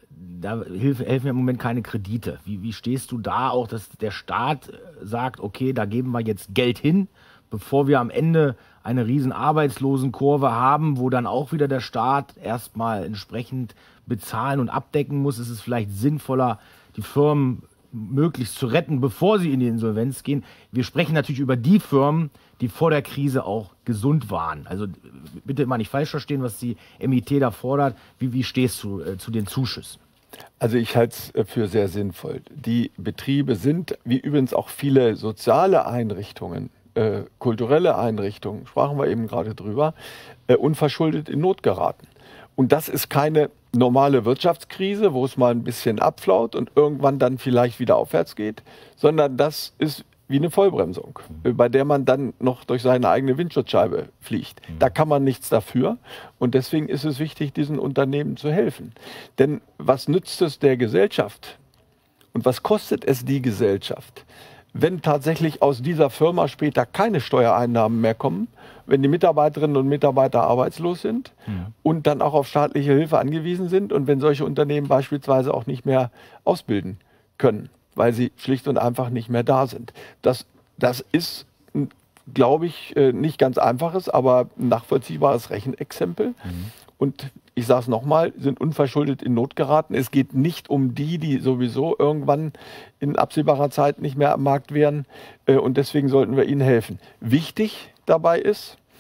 Da hilf, helfen ja im Moment keine Kredite. Wie, wie stehst du da auch, dass der Staat sagt, okay, da geben wir jetzt Geld hin, bevor wir am Ende eine riesen Arbeitslosenkurve haben, wo dann auch wieder der Staat erstmal entsprechend bezahlen und abdecken muss? Ist es vielleicht sinnvoller, die Firmen möglichst zu retten, bevor sie in die Insolvenz gehen? Wir sprechen natürlich über die Firmen, die vor der Krise auch gesund waren. Also bitte mal nicht falsch verstehen, was die M I T da fordert. Wie, wie stehst du äh, zu den Zuschüssen? Also ich halte es für sehr sinnvoll. Die Betriebe sind, wie übrigens auch viele soziale Einrichtungen, äh, kulturelle Einrichtungen, sprachen wir eben gerade drüber, äh, unverschuldet in Not geraten. Und das ist keine normale Wirtschaftskrise, wo es mal ein bisschen abflaut und irgendwann dann vielleicht wieder aufwärts geht, sondern das ist wie eine Vollbremsung, bei der man dann noch durch seine eigene Windschutzscheibe fliegt. Da kann man nichts dafür und deswegen ist es wichtig, diesen Unternehmen zu helfen. Denn was nützt es der Gesellschaft und was kostet es die Gesellschaft, wenn tatsächlich aus dieser Firma später keine Steuereinnahmen mehr kommen, wenn die Mitarbeiterinnen und Mitarbeiter arbeitslos sind ja. und dann auch auf staatliche Hilfe angewiesen sind und wenn solche Unternehmen beispielsweise auch nicht mehr ausbilden können, weil sie schlicht und einfach nicht mehr da sind. Das, das ist, glaube ich, nicht ganz einfaches, aber ein nachvollziehbares Rechenexempel. Mhm. Und ich sage es nochmal, sind unverschuldet in Not geraten. Es geht nicht um die, die sowieso irgendwann in absehbarer Zeit nicht mehr am Markt wären. Und deswegen sollten wir ihnen helfen. Wichtig dabei ist,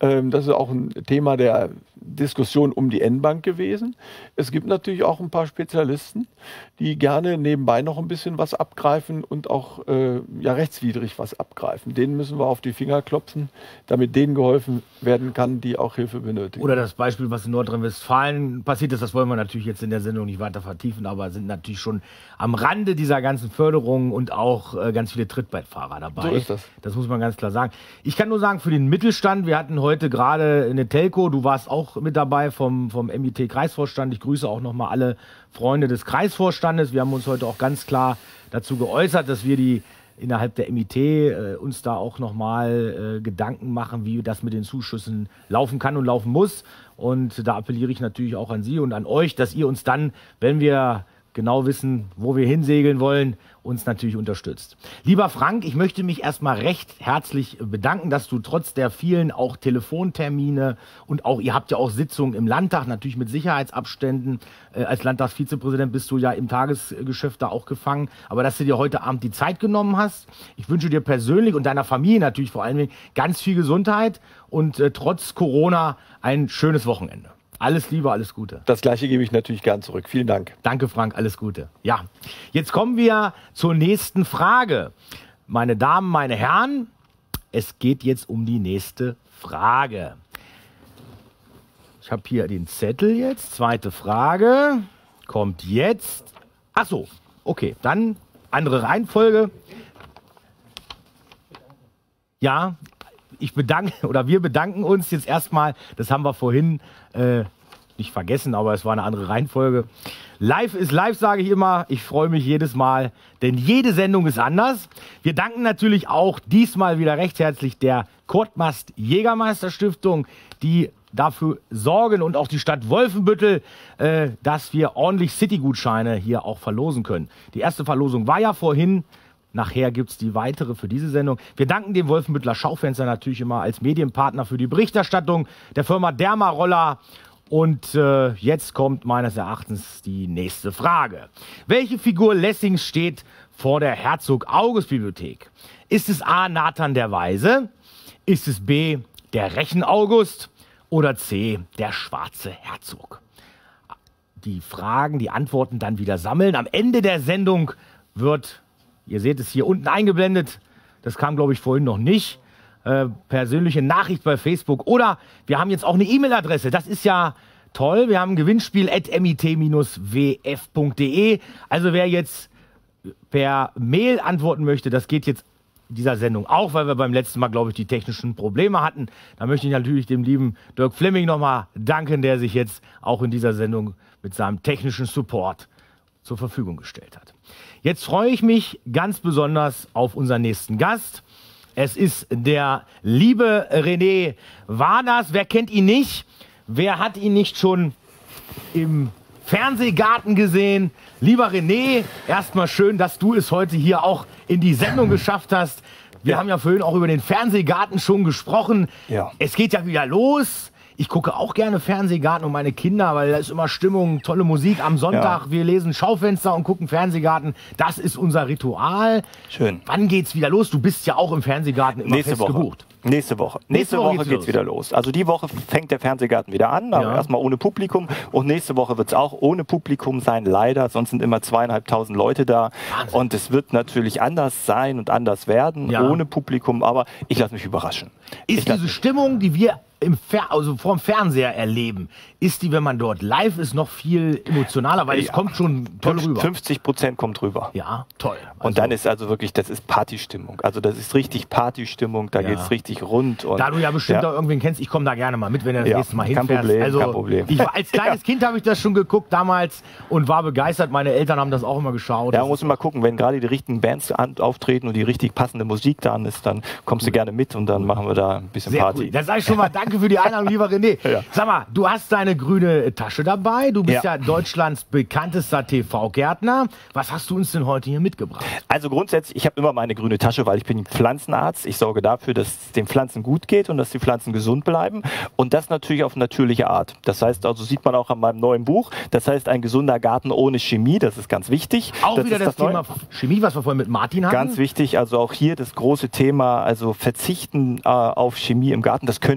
Ähm, das ist auch ein Thema der Diskussion um die N-Bank gewesen. Es gibt natürlich auch ein paar Spezialisten, die gerne nebenbei noch ein bisschen was abgreifen und auch äh, ja, rechtswidrig was abgreifen. Denen müssen wir auf die Finger klopfen, damit denen geholfen werden kann, die auch Hilfe benötigen. Oder das Beispiel, was in Nordrhein-Westfalen passiert ist, das wollen wir natürlich jetzt in der Sendung nicht weiter vertiefen, aber sind natürlich schon am Rande dieser ganzen Förderungen und auch äh, ganz viele Trittbrettfahrer dabei. So ist das. Das muss man ganz klar sagen. Ich kann nur sagen, für den Mittelstand, wir hatten heute gerade eine Telco, du warst auch mit dabei vom, vom M I T-Kreisvorstand. Ich grüße auch nochmal alle Freunde des Kreisvorstandes. Wir haben uns heute auch ganz klar dazu geäußert, dass wir die innerhalb der M I T äh, uns da auch nochmal äh, Gedanken machen, wie das mit den Zuschüssen laufen kann und laufen muss. Und da appelliere ich natürlich auch an Sie und an euch, dass ihr uns dann, wenn wir genau wissen, wo wir hinsegeln wollen, uns natürlich unterstützt. Lieber Frank, ich möchte mich erstmal recht herzlich bedanken, dass du trotz der vielen auch Telefontermine und auch, ihr habt ja auch Sitzungen im Landtag, natürlich mit Sicherheitsabständen. Äh, als Landtagsvizepräsident bist du ja im Tagesgeschäft da auch gefangen. Aber dass du dir heute Abend die Zeit genommen hast. Ich wünsche dir persönlich und deiner Familie natürlich vor allen Dingen ganz viel Gesundheit und äh, trotz Corona ein schönes Wochenende. Alles Liebe, alles Gute. Das Gleiche gebe ich natürlich gern zurück. Vielen Dank. Danke, Frank, alles Gute. Ja, jetzt kommen wir zur nächsten Frage. Meine Damen, meine Herren, es geht jetzt um die nächste Frage. Ich habe hier den Zettel jetzt. Zweite Frage kommt jetzt. Ach so, okay, dann andere Reihenfolge. Ja, ich bedanke, oder wir bedanken uns jetzt erstmal, das haben wir vorhin äh, nicht vergessen, aber es war eine andere Reihenfolge. Live ist live, sage ich immer. Ich freue mich jedes Mal, denn jede Sendung ist anders. Wir danken natürlich auch diesmal wieder recht herzlich der Kurtmast Jägermeister Stiftung, die dafür sorgen und auch die Stadt Wolfenbüttel, äh, dass wir ordentlich City-Gutscheine hier auch verlosen können. Die erste Verlosung war ja vorhin. Nachher gibt es die weitere für diese Sendung. Wir danken dem Wolfenbüttler Schaufenster natürlich immer als Medienpartner für die Berichterstattung, der Firma Dermaroller. Und äh, jetzt kommt meines Erachtens die nächste Frage. Welche Figur Lessings steht vor der Herzog-August-Bibliothek? Ist es A. Nathan der Weise? Ist es B. der Rechen-August? Oder C. der schwarze Herzog? Die Fragen, die Antworten dann wieder sammeln. Am Ende der Sendung wird... Ihr seht es hier unten eingeblendet. Das kam, glaube ich, vorhin noch nicht. Äh, persönliche Nachricht bei Facebook. Oder wir haben jetzt auch eine E-Mail-Adresse. Das ist ja toll. Wir haben ein Gewinnspiel at mit w f punkt de. Also wer jetzt per Mail antworten möchte, das geht jetzt in dieser Sendung auch, weil wir beim letzten Mal, glaube ich, die technischen Probleme hatten. Da möchte ich natürlich dem lieben Dirk Fleming nochmal danken, der sich jetzt auch in dieser Sendung mit seinem technischen Support zur Verfügung gestellt hat. Jetzt freue ich mich ganz besonders auf unseren nächsten Gast. Es ist der liebe René Warners. Wer kennt ihn nicht? Wer hat ihn nicht schon im Fernsehgarten gesehen? Lieber René, erstmal schön, dass du es heute hier auch in die Sendung geschafft hast. Wir ja. haben ja vorhin auch über den Fernsehgarten schon gesprochen. Ja. Es geht ja wieder los. Ich gucke auch gerne Fernsehgarten und meine Kinder, weil da ist immer Stimmung, tolle Musik am Sonntag. Ja. Wir lesen Schaufenster und gucken Fernsehgarten. Das ist unser Ritual. Schön. Wann geht's wieder los? Du bist ja auch im Fernsehgarten immer Nächste fest Woche. gebucht. Nächste Woche. Nächste, nächste Woche, Woche geht's wieder los. Also die Woche fängt der Fernsehgarten wieder an, aber ja. erstmal ohne Publikum. Und nächste Woche wird es auch ohne Publikum sein, leider. Sonst sind immer zweieinhalbtausend Leute da. Wahnsinn. Und es wird natürlich anders sein und anders werden, ja. ohne Publikum. Aber ich lasse mich überraschen. Ist diese Stimmung, die wir im Fer also vorm Fernseher erleben, ist die, wenn man dort live ist, noch viel emotionaler, weil ja. es kommt schon toll rüber. fünfzig Prozent kommt rüber. Ja, toll. Also und dann ist also wirklich, das ist Partystimmung. Also das ist richtig Partystimmung, da ja. geht es richtig rund. Und da du ja bestimmt ja. auch irgendwen kennst, ich komme da gerne mal mit, wenn du das ja, nächste Mal kein hinfährst. Problem, also, kein Problem. Ich, als kleines ja. Kind habe ich das schon geguckt damals und war begeistert. Meine Eltern haben das auch immer geschaut. Ja, man muss immer gucken, wenn gerade die richtigen Bands an, auftreten und die richtig passende Musik da an ist, dann kommst du gerne mit und dann machen wir da ein bisschen Sehr Party. Cool. Dann sage ich schon mal danke für die Einladung, lieber René. Ja. Sag mal, du hast deine grüne Tasche dabei. Du bist ja, ja Deutschlands bekanntester T V-Gärtner. Was hast du uns denn heute hier mitgebracht? Also grundsätzlich, ich habe immer meine grüne Tasche, weil ich bin Pflanzenarzt. Ich sorge dafür, dass es den Pflanzen gut geht und dass die Pflanzen gesund bleiben. Und das natürlich auf natürliche Art. Das heißt, also sieht man auch an meinem neuen Buch. Das heißt, ein gesunder Garten ohne Chemie. Das ist ganz wichtig. Auch das wieder das, das Thema Neue. Chemie, was wir vorhin mit Martin hatten. Ganz wichtig. Also auch hier das große Thema, also verzichten äh, auf Chemie im Garten. Das können wir.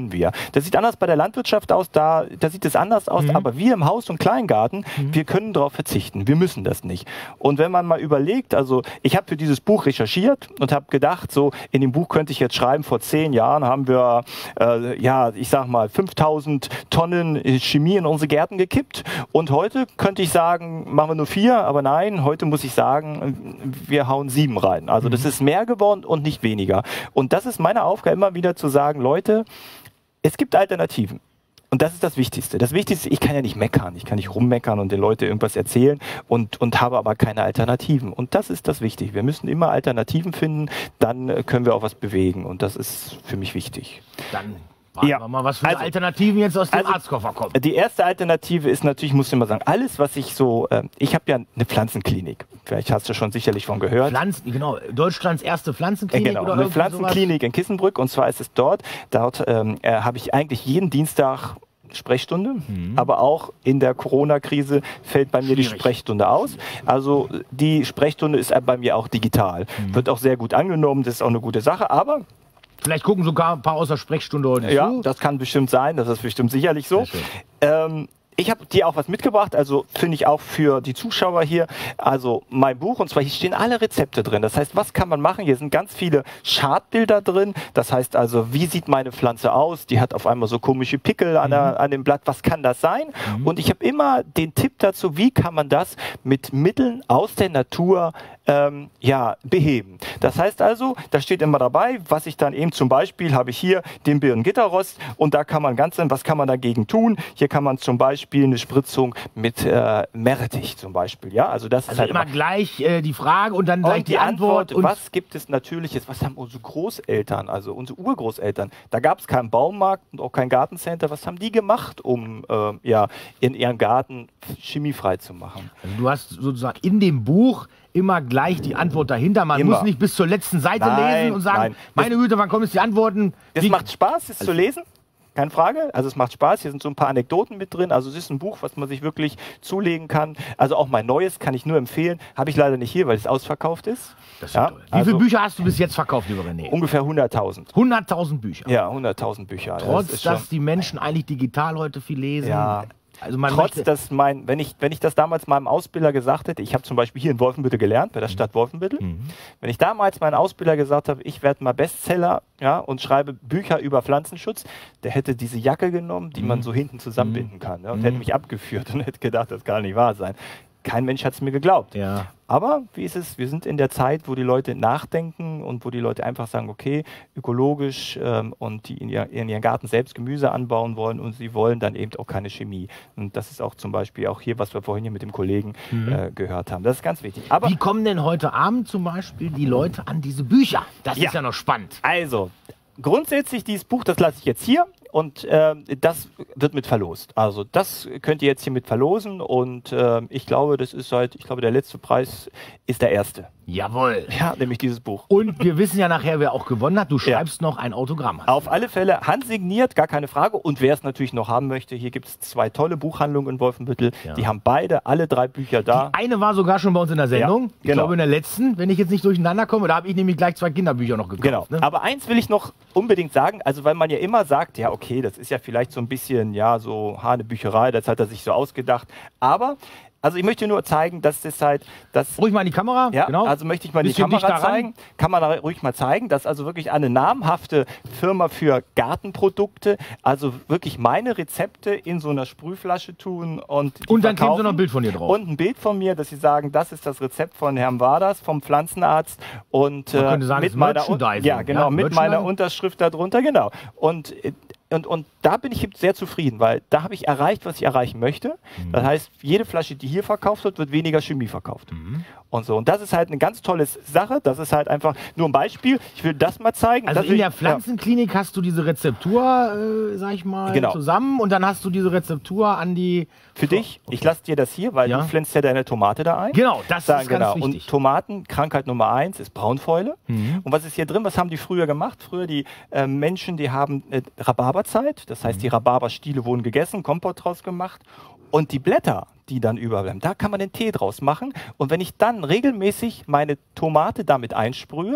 Das sieht anders bei der Landwirtschaft aus, da, da sieht es anders aus, Mhm. aber wir im Haus- und Kleingarten, mhm. wir können darauf verzichten, wir müssen das nicht. Und wenn man mal überlegt, also ich habe für dieses Buch recherchiert und habe gedacht, so in dem Buch könnte ich jetzt schreiben, vor zehn Jahren haben wir, äh, ja, ich sag mal, fünftausend Tonnen Chemie in unsere Gärten gekippt und heute könnte ich sagen, machen wir nur vier, aber nein, heute muss ich sagen, wir hauen sieben rein. Also das ist mehr geworden und nicht weniger. Und das ist meine Aufgabe, immer wieder zu sagen, Leute, es gibt Alternativen. Und das ist das Wichtigste. Das Wichtigste, ich kann ja nicht meckern, ich kann nicht rummeckern und den Leuten irgendwas erzählen und, und habe aber keine Alternativen. Und das ist das Wichtige. Wir müssen immer Alternativen finden, dann äh, können wir auch was bewegen. Und das ist für mich wichtig. Dann warten Ja. wir mal, was für Also- Alternativen jetzt aus dem also- Arztkoffer kommen. Die erste Alternative ist natürlich, muss ich immer sagen, alles, was ich so, äh, ich habe ja eine Pflanzenklinik. Vielleicht hast du schon sicherlich von gehört. Pflanzen, genau, Deutschlands erste Äh, Pflanzenklinik Genau, oder eine irgendwie Pflanzenklinik in Kissenbrück und zwar ist es dort, dort ähm, äh, habe ich eigentlich jeden Dienstag Sprechstunde, aber auch in der Corona-Krise fällt bei mir die Schwierig. Sprechstunde aus. Also die Sprechstunde ist bei mir auch digital. Wird auch sehr gut angenommen, das ist auch eine gute Sache, aber sowas? Vielleicht gucken sogar ein paar aus der Sprechstunde heute ja, zu. das kann bestimmt sein, das ist bestimmt sicherlich so. Sehr schön. Ähm, ich habe dir auch was mitgebracht, also finde ich auch für die Zuschauer hier, also mein Buch, und zwar hier stehen alle Rezepte drin. Das heißt, was kann man machen? Hier sind ganz viele Chartbilder drin. Das heißt also, wie sieht meine Pflanze aus? Die hat auf einmal so komische Pickel an, der, an dem Blatt. Was kann das sein? Und ich habe immer den Tipp dazu, wie kann man das mit Mitteln aus der Natur ähm, ja, beheben. Das heißt also, da steht immer dabei, was ich dann eben zum Beispiel habe ich hier den Birnengitterrost und da kann man ganz, was kann man dagegen tun? Hier kann man zum Beispiel eine Spritzung mit äh, Meerrettich zum Beispiel. Ja, also das Also ist halt immer immer gleich äh, die Frage und dann gleich und die Antwort. und was gibt es Natürliches? Was haben unsere Großeltern, also unsere Urgroßeltern? Da gab es keinen Baumarkt und auch kein Gartencenter. Was haben die gemacht, um äh, ja, in ihrem Garten chemiefrei zu machen? Also du hast sozusagen in dem Buch immer gleich die Antwort dahinter. Man Immer. muss nicht bis zur letzten Seite Nein, lesen und sagen, nein. meine Güte, wann kommen jetzt die Antworten? Es Wie- macht Spaß, es zu lesen. Keine Frage. Also es macht Spaß. Hier sind so ein paar Anekdoten mit drin. Also es ist ein Buch, was man sich wirklich zulegen kann. Also auch mein neues kann ich nur empfehlen. Habe ich leider nicht hier, weil es ausverkauft ist. Das ist Ja, ja toll. Wie also viele Bücher hast du bis jetzt verkauft, lieber René? Ungefähr hunderttausend. hunderttausend Bücher. Ja, hunderttausend Bücher. Trotz, das ist dass schon- die Menschen eigentlich digital heute viel lesen. Ja. Also man Trotz, möchte, dass mein, wenn ich, wenn ich das damals meinem Ausbilder gesagt hätte, ich habe zum Beispiel hier in Wolfenbüttel gelernt, bei der Stadt Wolfenbüttel, wenn ich damals meinem Ausbilder gesagt habe, ich werde mal Bestseller, ja, und schreibe Bücher über Pflanzenschutz, der hätte diese Jacke genommen, die man so hinten zusammenbinden kann, ja, und hätte mich abgeführt und hätte gedacht, das kann nicht wahr sein. Kein Mensch hat es mir geglaubt. ja. Aber wie ist es? Wir sind in der Zeit, wo die Leute nachdenken und wo die Leute einfach sagen, okay, ökologisch ähm, und die in, ihr, in ihren Garten selbst Gemüse anbauen wollen und sie wollen dann eben auch keine Chemie. Und das ist auch zum Beispiel auch hier, was wir vorhin hier mit dem Kollegen äh, gehört haben. Das ist ganz wichtig. Aber Wie kommen denn heute Abend zum Beispiel die Leute an diese Bücher? Das Ja. ist ja noch spannend. also, grundsätzlich dieses Buch, das lasse ich jetzt hier. Und ähm, das wird mit verlost. Also das könnt ihr jetzt hier mit verlosen. Und ähm, ich glaube, das ist halt, ich glaube, der letzte Preis ist der erste. Jawohl. Ja, nämlich dieses Buch. Und wir wissen ja nachher, wer auch gewonnen hat. Du schreibst noch ein Autogramm. Auf alle Fälle handsigniert, gar keine Frage. Und wer es natürlich noch haben möchte, hier gibt es zwei tolle Buchhandlungen in Wolfenbüttel. Ja. Die haben beide, alle drei Bücher da. Eine war sogar schon bei uns in der Sendung. Ja, Ich genau. glaube in der letzten, wenn ich jetzt nicht durcheinander komme. Da habe ich nämlich gleich zwei Kinderbücher noch gekauft. Genau. Ne? Aber eins will ich noch unbedingt sagen, also weil man ja immer sagt, ja okay, das ist ja vielleicht so ein bisschen, ja, so Hanebücherei, das hat er sich so ausgedacht. Aber, also ich möchte nur zeigen, dass das halt, dass Ruhig mal in die Kamera. Ja, genau. also möchte ich mal die Bisschen Kamera dichter ran. zeigen. Kann man da ruhig mal zeigen, dass also wirklich eine namhafte Firma für Gartenprodukte, also wirklich meine Rezepte in so einer Sprühflasche tun und die Und dann kleben sie verkaufen. noch ein Bild von dir drauf. Und ein Bild von mir, dass sie sagen, das ist das Rezept von Herrn Waders, vom Pflanzenarzt. Und Man äh, könnte sagen, mit es ist meiner Un- Merchandising, ja, genau, ja, mit meiner Merchandising. Unterschrift darunter, genau. Und äh, Und, und da bin ich sehr zufrieden, weil da habe ich erreicht, was ich erreichen möchte. Das heißt, jede Flasche, die hier verkauft wird, wird weniger Chemie verkauft. Und so. Und das ist halt eine ganz tolle Sache. Das ist halt einfach nur ein Beispiel. Ich will das mal zeigen. Also Das in will der ich- Pflanzenklinik hast du diese Rezeptur, äh, sag ich mal, Genau. zusammen und dann hast du diese Rezeptur an die... Für dich, ich lasse dir das hier, weil Ja. du pflanzt ja deine Tomate da ein. Genau, das Sagen, ist ganz genau. wichtig. Und Tomaten, Krankheit Nummer eins ist Braunfäule. Mhm. Und was ist hier drin? Was haben die früher gemacht? Früher die äh, Menschen, die haben äh, Rhabarberzeit. Das heißt, Mhm. die Rhabarberstiele wurden gegessen, Kompott draus gemacht. Und die Blätter, die dann überbleiben, da kann man den Tee draus machen. Und wenn ich dann regelmäßig meine Tomate damit einsprühe,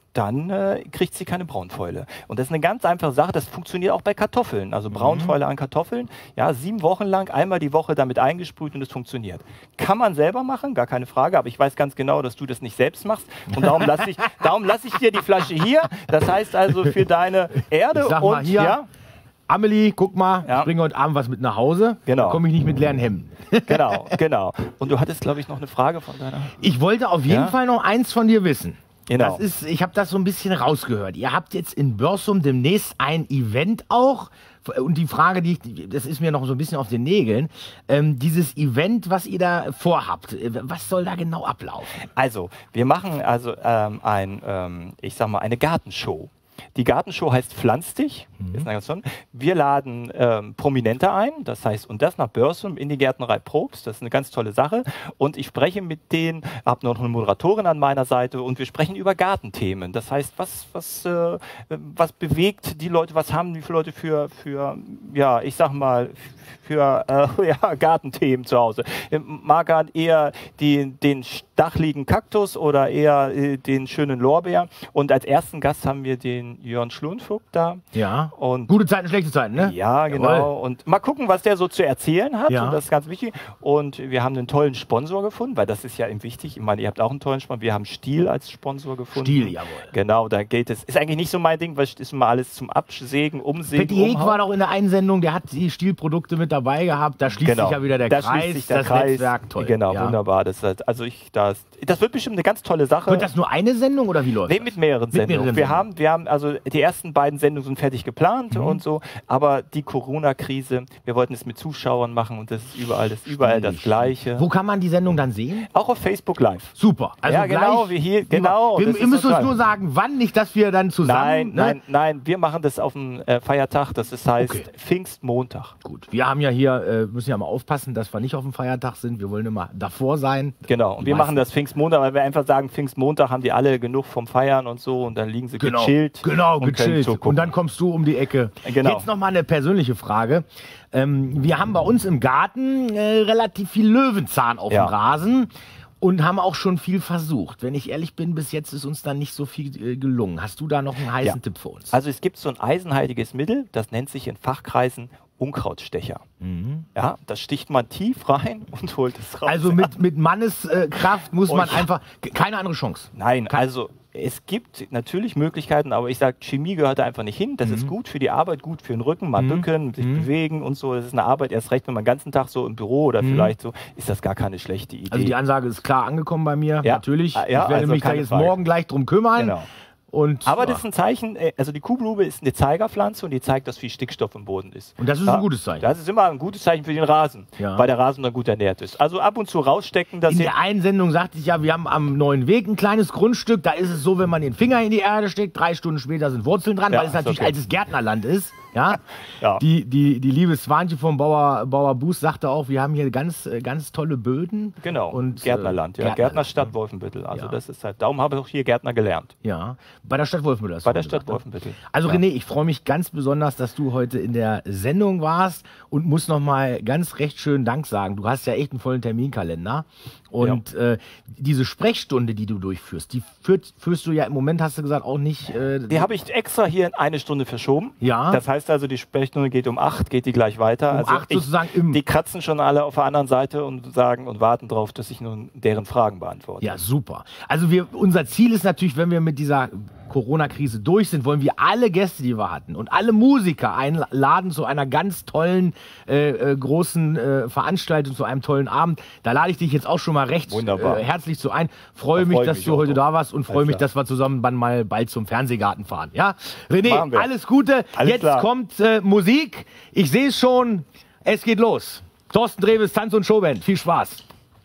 dann äh, kriegt sie keine Braunfäule. Und das ist eine ganz einfache Sache, das funktioniert auch bei Kartoffeln. Also Braunfäule mhm. an Kartoffeln, ja, sieben Wochen lang, einmal die Woche damit eingesprüht und es funktioniert. Kann man selber machen, gar keine Frage, aber ich weiß ganz genau, dass du das nicht selbst machst und darum lasse ich, darum lasse ich dir die Flasche hier. Das heißt also für deine Erde Ich sag und mal hier, ja, Amelie, guck mal, Ja. ich bringe heute Abend was mit nach Hause. Genau. Da komme ich nicht mit leeren Hemden. genau, genau. Und du hattest, glaube ich, noch eine Frage von deiner... Ich wollte auf jeden Ja? Fall noch eins von dir wissen. Genau. Das ist, ich habe das so ein bisschen rausgehört. Ihr habt jetzt in Börsum demnächst ein Event auch. Und die Frage, die ich, das ist mir noch so ein bisschen auf den Nägeln. Ähm, dieses Event, was ihr da vorhabt, was soll da genau ablaufen? Also, wir machen also ähm, ein, ähm, ich sag mal, eine Gartenshow. Die Gartenshow heißt Pflanz dich. Mhm. Ist ganz toll. Wir laden ähm, Prominente ein, das heißt, und das nach Börsum in die Gärtnerei Probst. Das ist eine ganz tolle Sache. Und ich spreche mit denen, habe noch eine Moderatorin an meiner Seite und wir sprechen über Gartenthemen. Das heißt, was, was, äh, was bewegt die Leute, was haben die Leute für, für ja, ich sag mal, für äh, ja, Gartenthemen zu Hause. Mag er eher die, den stachligen Kaktus oder eher äh, den schönen Lorbeer. Und als ersten Gast haben wir den Jörn Schlunvogt da. Ja. Und Gute Zeiten, schlechte Zeiten, ne? ja, genau. Jawohl. Und mal gucken, was der so zu erzählen hat. Ja. Und das ist ganz wichtig. Und wir haben einen tollen Sponsor gefunden, weil das ist ja eben wichtig. Ich meine, ihr habt auch einen tollen Sponsor. Wir haben Stihl als Sponsor gefunden. Stihl, jawohl. Genau, da geht es. Ist eigentlich nicht so mein Ding, weil es ist immer alles zum Absägen, Umsägen. Petty Heg umhauen. war doch in der Einsendung, der hat die Stielprodukte mit dabei gehabt. Da schließt sich ja wieder der da Kreis, schließt sich der das Kreis. Netzwerk, toll. Genau, Ja. wunderbar. Das, ist- also ich, das, das wird bestimmt eine ganz tolle Sache. Wird das nur eine Sendung oder wie läuft Nee, das? mit mehreren Mit Sendungen. mehreren wir, Sendungen. haben, wir haben, also die ersten beiden Sendungen sind fertig geplant Mhm. und so, aber die Corona-Krise, wir wollten es mit Zuschauern machen und das ist überall das, überall das Gleiche. Wo kann man die Sendung dann sehen? Auch auf Facebook Live. Super. Also Ja, genau, gleich, wie hier- genau, Wir, das ihr ist müsst total. uns nur sagen, wann, nicht, dass wir dann zusammen. Nein, ne? nein, nein, wir machen das auf dem äh, Feiertag, das ist, heißt Okay. Pfingstmontag. Gut, wir haben ja hier, äh, müssen ja mal aufpassen, dass wir nicht auf dem Feiertag sind. Wir wollen immer davor sein. Genau, und Die wir meisten- machen das Pfingstmontag, weil wir einfach sagen, Pfingstmontag haben die alle genug vom Feiern und so und dann liegen sie Genau, gechillt. genau, und können gechillt. zugucken. Und dann kommst du um die Ecke. Genau. Jetzt noch mal eine persönliche Frage. Ähm, wir haben bei uns im Garten äh, relativ viel Löwenzahn auf Ja. dem Rasen und haben auch schon viel versucht. Wenn ich ehrlich bin, bis jetzt ist uns da nicht so viel äh, gelungen. Hast du da noch einen heißen Ja. Tipp für uns? Also es gibt so ein eisenhaltiges Mittel, das nennt sich in Fachkreisen Unkrautstecher. Mhm. Ja, das sticht man tief rein und holt es raus. Also mit, mit Manneskraft muss Oh, man ja. einfach, keine andere Chance. Nein, also es gibt natürlich Möglichkeiten, aber ich sage, Chemie gehört da einfach nicht hin. Das Mhm. ist gut für die Arbeit, gut für den Rücken, mal bücken, sich bewegen und so. Das ist eine Arbeit, erst recht, wenn man den ganzen Tag so im Büro oder vielleicht so, ist das gar keine schlechte Idee. Mhm. Also die Ansage ist klar angekommen bei mir, Ja. natürlich. Ah, ja, ich werde also mich da keine jetzt Frage. morgen gleich drum kümmern. Genau. Und, Aber ja. das ist ein Zeichen, äh, also die Kuhblume ist eine Zeigerpflanze und die zeigt, dass viel Stickstoff im Boden ist. Und das ist ein gutes Zeichen. Das ist immer ein gutes Zeichen für den Rasen, Ja. weil der Rasen dann gut ernährt ist. Also ab und zu rausstecken, dass In ihr... der einen Sendung sagte ich ja, wir haben am neuen Weg ein kleines Grundstück. Da ist es so, wenn man den Finger in die Erde steckt, drei Stunden später sind Wurzeln dran, Ja, weil es ist natürlich okay. altes Gärtnerland ist. Ja? Ja. Die, die, die liebe Swanche vom Bauer, Bauer Buß sagte auch, wir haben hier ganz, äh, ganz tolle Böden. Genau, Und, Gärtnerland, äh, ja. Gärtnerland, Gärtnerstadt ne? Wolfenbüttel. Also Ja. das ist halt, darum habe ich auch hier Gärtner gelernt. Ja, bei der Stadt Wolfenbüttel. hast du Bei der gesagt, Stadt ne? Wolfenbüttel. Also Ja. René, ich freue mich ganz besonders, dass du heute in der Sendung warst und muss nochmal ganz recht schön Dank sagen. Du hast ja echt einen vollen Terminkalender und äh, diese Sprechstunde, die du durchführst, die führt, führst du ja im Moment, hast du gesagt, auch nicht... Äh, Die habe ich extra hier in eine Stunde verschoben. Ja. Das heißt also, die Sprechstunde geht um acht, geht die gleich weiter. Um also acht sozusagen im- Die kratzen schon alle auf der anderen Seite und sagen und warten darauf, dass ich nun deren Fragen beantworte. Ja, super. Also wir, unser Ziel ist natürlich, wenn wir mit dieser Corona-Krise durch sind, wollen wir alle Gäste, die wir hatten und alle Musiker einladen zu einer ganz tollen, äh, äh, großen äh, Veranstaltung, zu einem tollen Abend. Da lade ich dich jetzt auch schon mal recht Wunderbar. äh, herzlich zu ein. Freue Da mich, freu ich dass mich du auch heute drauf. da warst und freue Alles mich, klar. dass wir zusammen dann mal bald zum Fernsehgarten fahren. Ja, René, Machen wir. alles Gute. Alles jetzt klar. kommt äh, Musik. Ich sehe es schon. Es geht los. Thorsten Dreves, Tanz- und Showband. Viel Spaß.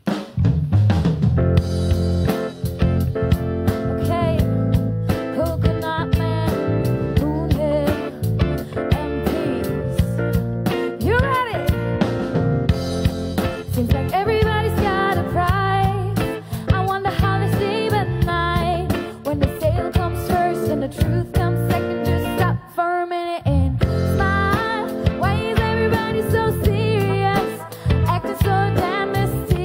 Okay, Coconut Man, Moonhead, and Peace. You ready? Seems like everybody's got a price. I wonder how they sleep at night when the sale comes first and the truth comes second. Just stop for a minute and smile. Why is everybody so serious? Acting so damn mysterious.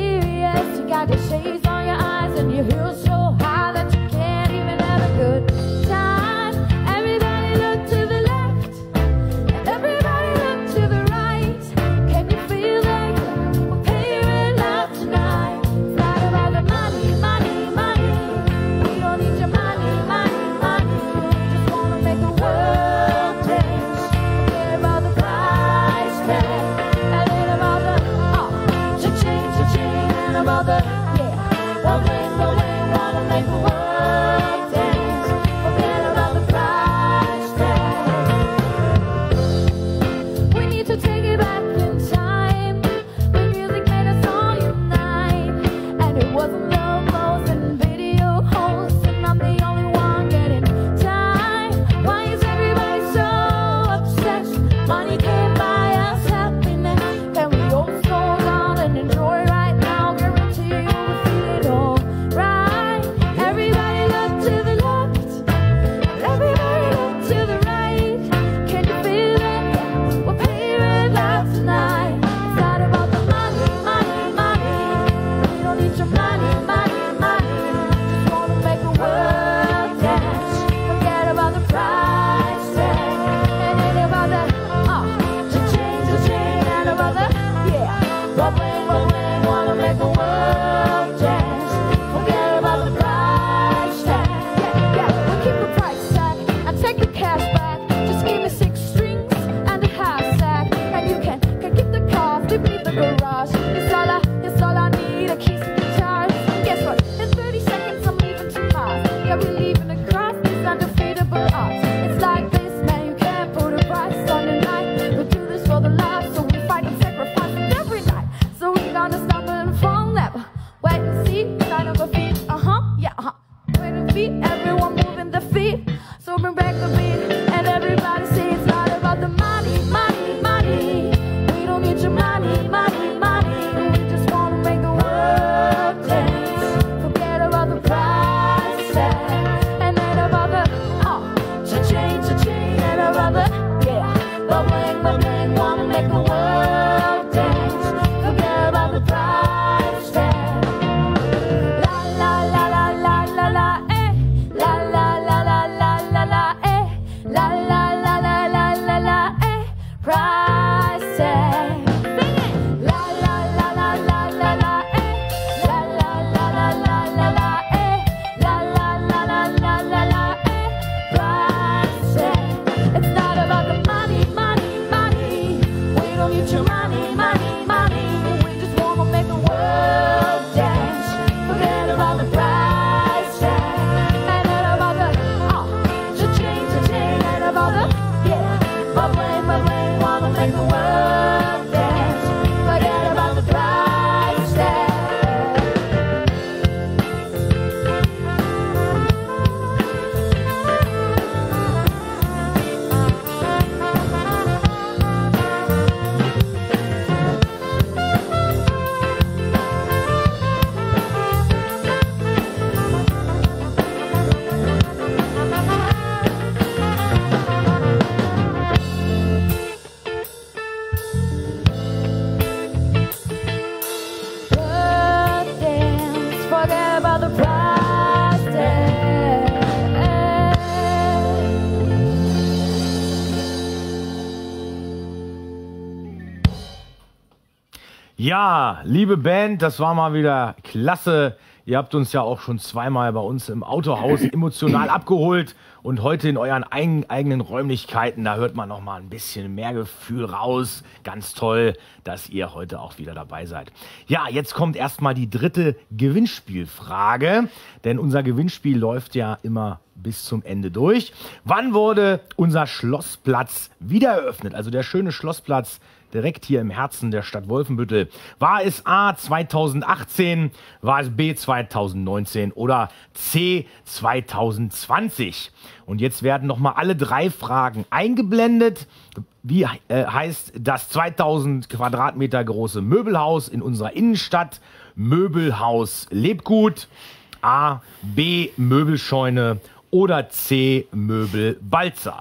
Ja, liebe Band, das war mal wieder klasse. Ihr habt uns ja auch schon zweimal bei uns im Autohaus emotional abgeholt und heute in euren eigen, eigenen Räumlichkeiten, da hört man noch mal ein bisschen mehr Gefühl raus. Ganz toll, dass ihr heute auch wieder dabei seid. Ja, jetzt kommt erstmal die dritte Gewinnspielfrage, denn unser Gewinnspiel läuft ja immer bis zum Ende durch. Wann wurde unser Schlossplatz wieder eröffnet? Also der schöne Schlossplatz direkt hier im Herzen der Stadt Wolfenbüttel. War es A zweitausendachtzehn, war es B zweitausendneunzehn oder C zweitausendzwanzig? Und jetzt werden nochmal alle drei Fragen eingeblendet. Wie äh, heißt das zweitausend Quadratmeter große Möbelhaus in unserer Innenstadt? Möbelhaus Lebgut, A, B, Möbelscheune oder C, Möbelbalzer.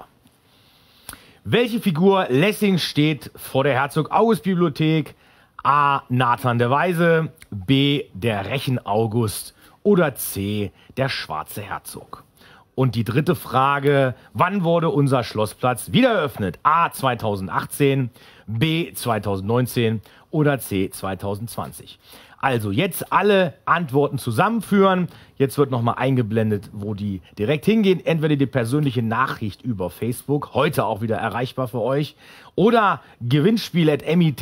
Welche Figur Lessing steht vor der Herzog-August-Bibliothek? A. Nathan der Weise, B. der Rechen-August oder C. der schwarze Herzog? Und die dritte Frage, wann wurde unser Schlossplatz wieder eröffnet? A. zweitausendachtzehn, B. zweitausendneunzehn oder C. zweitausendzwanzig? Also jetzt alle Antworten zusammenführen. Jetzt wird nochmal eingeblendet, wo die direkt hingehen. Entweder die persönliche Nachricht über Facebook, heute auch wieder erreichbar für euch, oder gewinnspiel at mit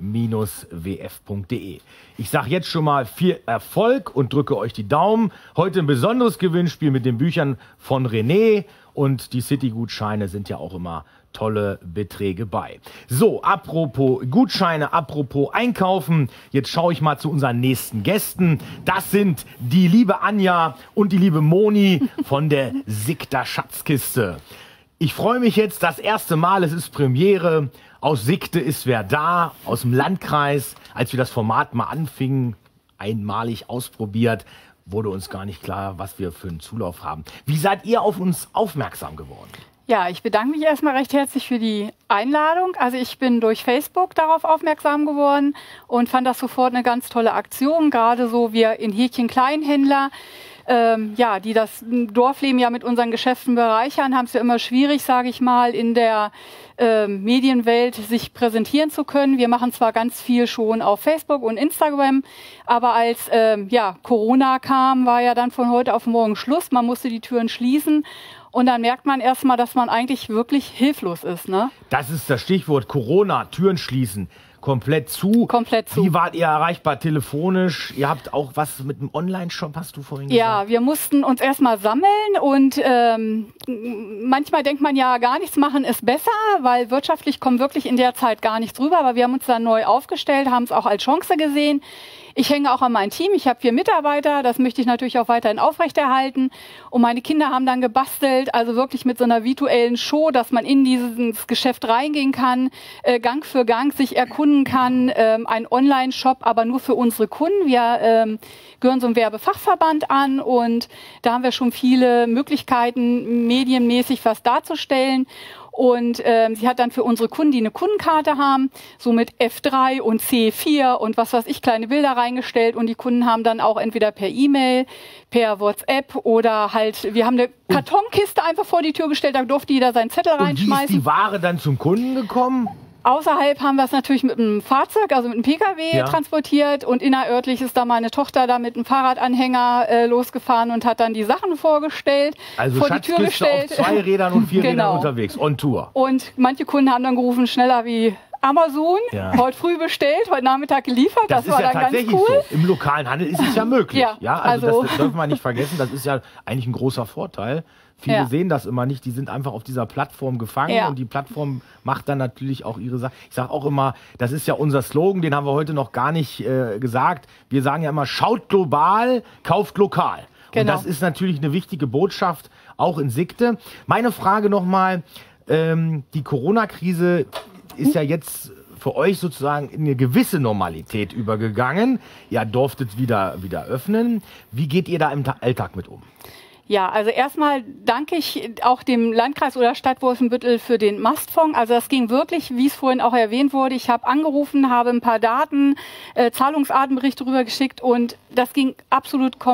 w f punkt de. Ich sage jetzt schon mal viel Erfolg und drücke euch die Daumen. Heute ein besonderes Gewinnspiel mit den Büchern von René und die City-Gutscheine sind ja auch immer tolle Beträge bei. So, apropos Gutscheine, apropos Einkaufen, jetzt schaue ich mal zu unseren nächsten Gästen. Das sind die liebe Anja und die liebe Moni von der Sikter Schatzkiste. Ich freue mich jetzt das erste Mal, es ist Premiere. Aus Sikte ist wer da, aus dem Landkreis. Als wir das Format mal anfingen, einmalig ausprobiert, wurde uns gar nicht klar, was wir für einen Zulauf haben. Wie seid ihr auf uns aufmerksam geworden? Ja, ich bedanke mich erstmal recht herzlich für die Einladung. Also ich bin durch Facebook darauf aufmerksam geworden und fand das sofort eine ganz tolle Aktion. Gerade so wir in Häkchen Kleinhändler, ähm, ja, die das Dorfleben ja mit unseren Geschäften bereichern, haben es ja immer schwierig, sage ich mal, in der ähm, Medienwelt sich präsentieren zu können. Wir machen zwar ganz viel schon auf Facebook und Instagram, aber als ähm, ja, Corona kam, war ja dann von heute auf morgen Schluss. Man musste die Türen schließen. Und dann merkt man erstmal, dass man eigentlich wirklich hilflos ist, ne? Das ist das Stichwort Corona, Türen schließen. Komplett zu. Komplett zu. Wie wart ihr erreichbar telefonisch? Ihr habt auch was mit einem Online-Shop, hast du vorhin gesagt? Ja, wir mussten uns erstmal sammeln und ähm, manchmal denkt man ja, gar nichts machen ist besser, weil wirtschaftlich kommt wirklich in der Zeit gar nichts rüber. Aber wir haben uns dann neu aufgestellt, haben es auch als Chance gesehen. Ich hänge auch an mein Team. Ich habe vier Mitarbeiter. Das möchte ich natürlich auch weiterhin aufrechterhalten. Und meine Kinder haben dann gebastelt, also wirklich mit so einer virtuellen Show, dass man in dieses Geschäft reingehen kann, äh, Gang für Gang sich erkunden kann. Ähm, ein Online-Shop, aber nur für unsere Kunden. Wir ähm, gehören so einem Werbefachverband an und da haben wir schon viele Möglichkeiten, medienmäßig was darzustellen. Und ähm, sie hat dann für unsere Kunden, die eine Kundenkarte haben, so mit F drei und C vier und was weiß ich, kleine Bilder reingestellt. Und die Kunden haben dann auch entweder per E-Mail, per WhatsApp oder halt, wir haben eine Kartonkiste einfach vor die Tür gestellt, da durfte jeder seinen Zettel reinschmeißen. Und wie ist die Ware dann zum Kunden gekommen? Außerhalb haben wir es natürlich mit einem Fahrzeug, also mit einem P K W ja. transportiert und innerörtlich ist da meine Tochter da mit einem Fahrradanhänger äh, losgefahren und hat dann die Sachen vorgestellt, also vor die Tür gestellt. Auf zwei Rädern und vier genau. Rädern unterwegs, on Tour. Und manche Kunden haben dann gerufen, schneller wie Amazon, ja. heute früh bestellt, heute Nachmittag geliefert, das, das ist war ja dann tatsächlich ganz cool. So. Im lokalen Handel ist es ja möglich. Ja, ja also, also das, das dürfen wir nicht vergessen, das ist ja eigentlich ein großer Vorteil. Viele ja. sehen das immer nicht, die sind einfach auf dieser Plattform gefangen ja. und die Plattform macht dann natürlich auch ihre Sache. Ich sage auch immer, das ist ja unser Slogan, den haben wir heute noch gar nicht äh, gesagt. Wir sagen ja immer, schaut global, kauft lokal. Genau. Und das ist natürlich eine wichtige Botschaft, auch in Sikte. Meine Frage nochmal, ähm, die Corona-Krise ist ja jetzt für euch sozusagen in eine gewisse Normalität übergegangen. Ihr durftet wieder, wieder öffnen. Wie geht ihr da im Alltag mit um? Ja, also erstmal danke ich auch dem Landkreis oder Stadt Wolfenbüttel für den Mastfonds. Also das ging wirklich, wie es vorhin auch erwähnt wurde. Ich habe angerufen, habe ein paar Daten, äh, Zahlungsartenberichte rübergeschickt und das ging absolut komplett.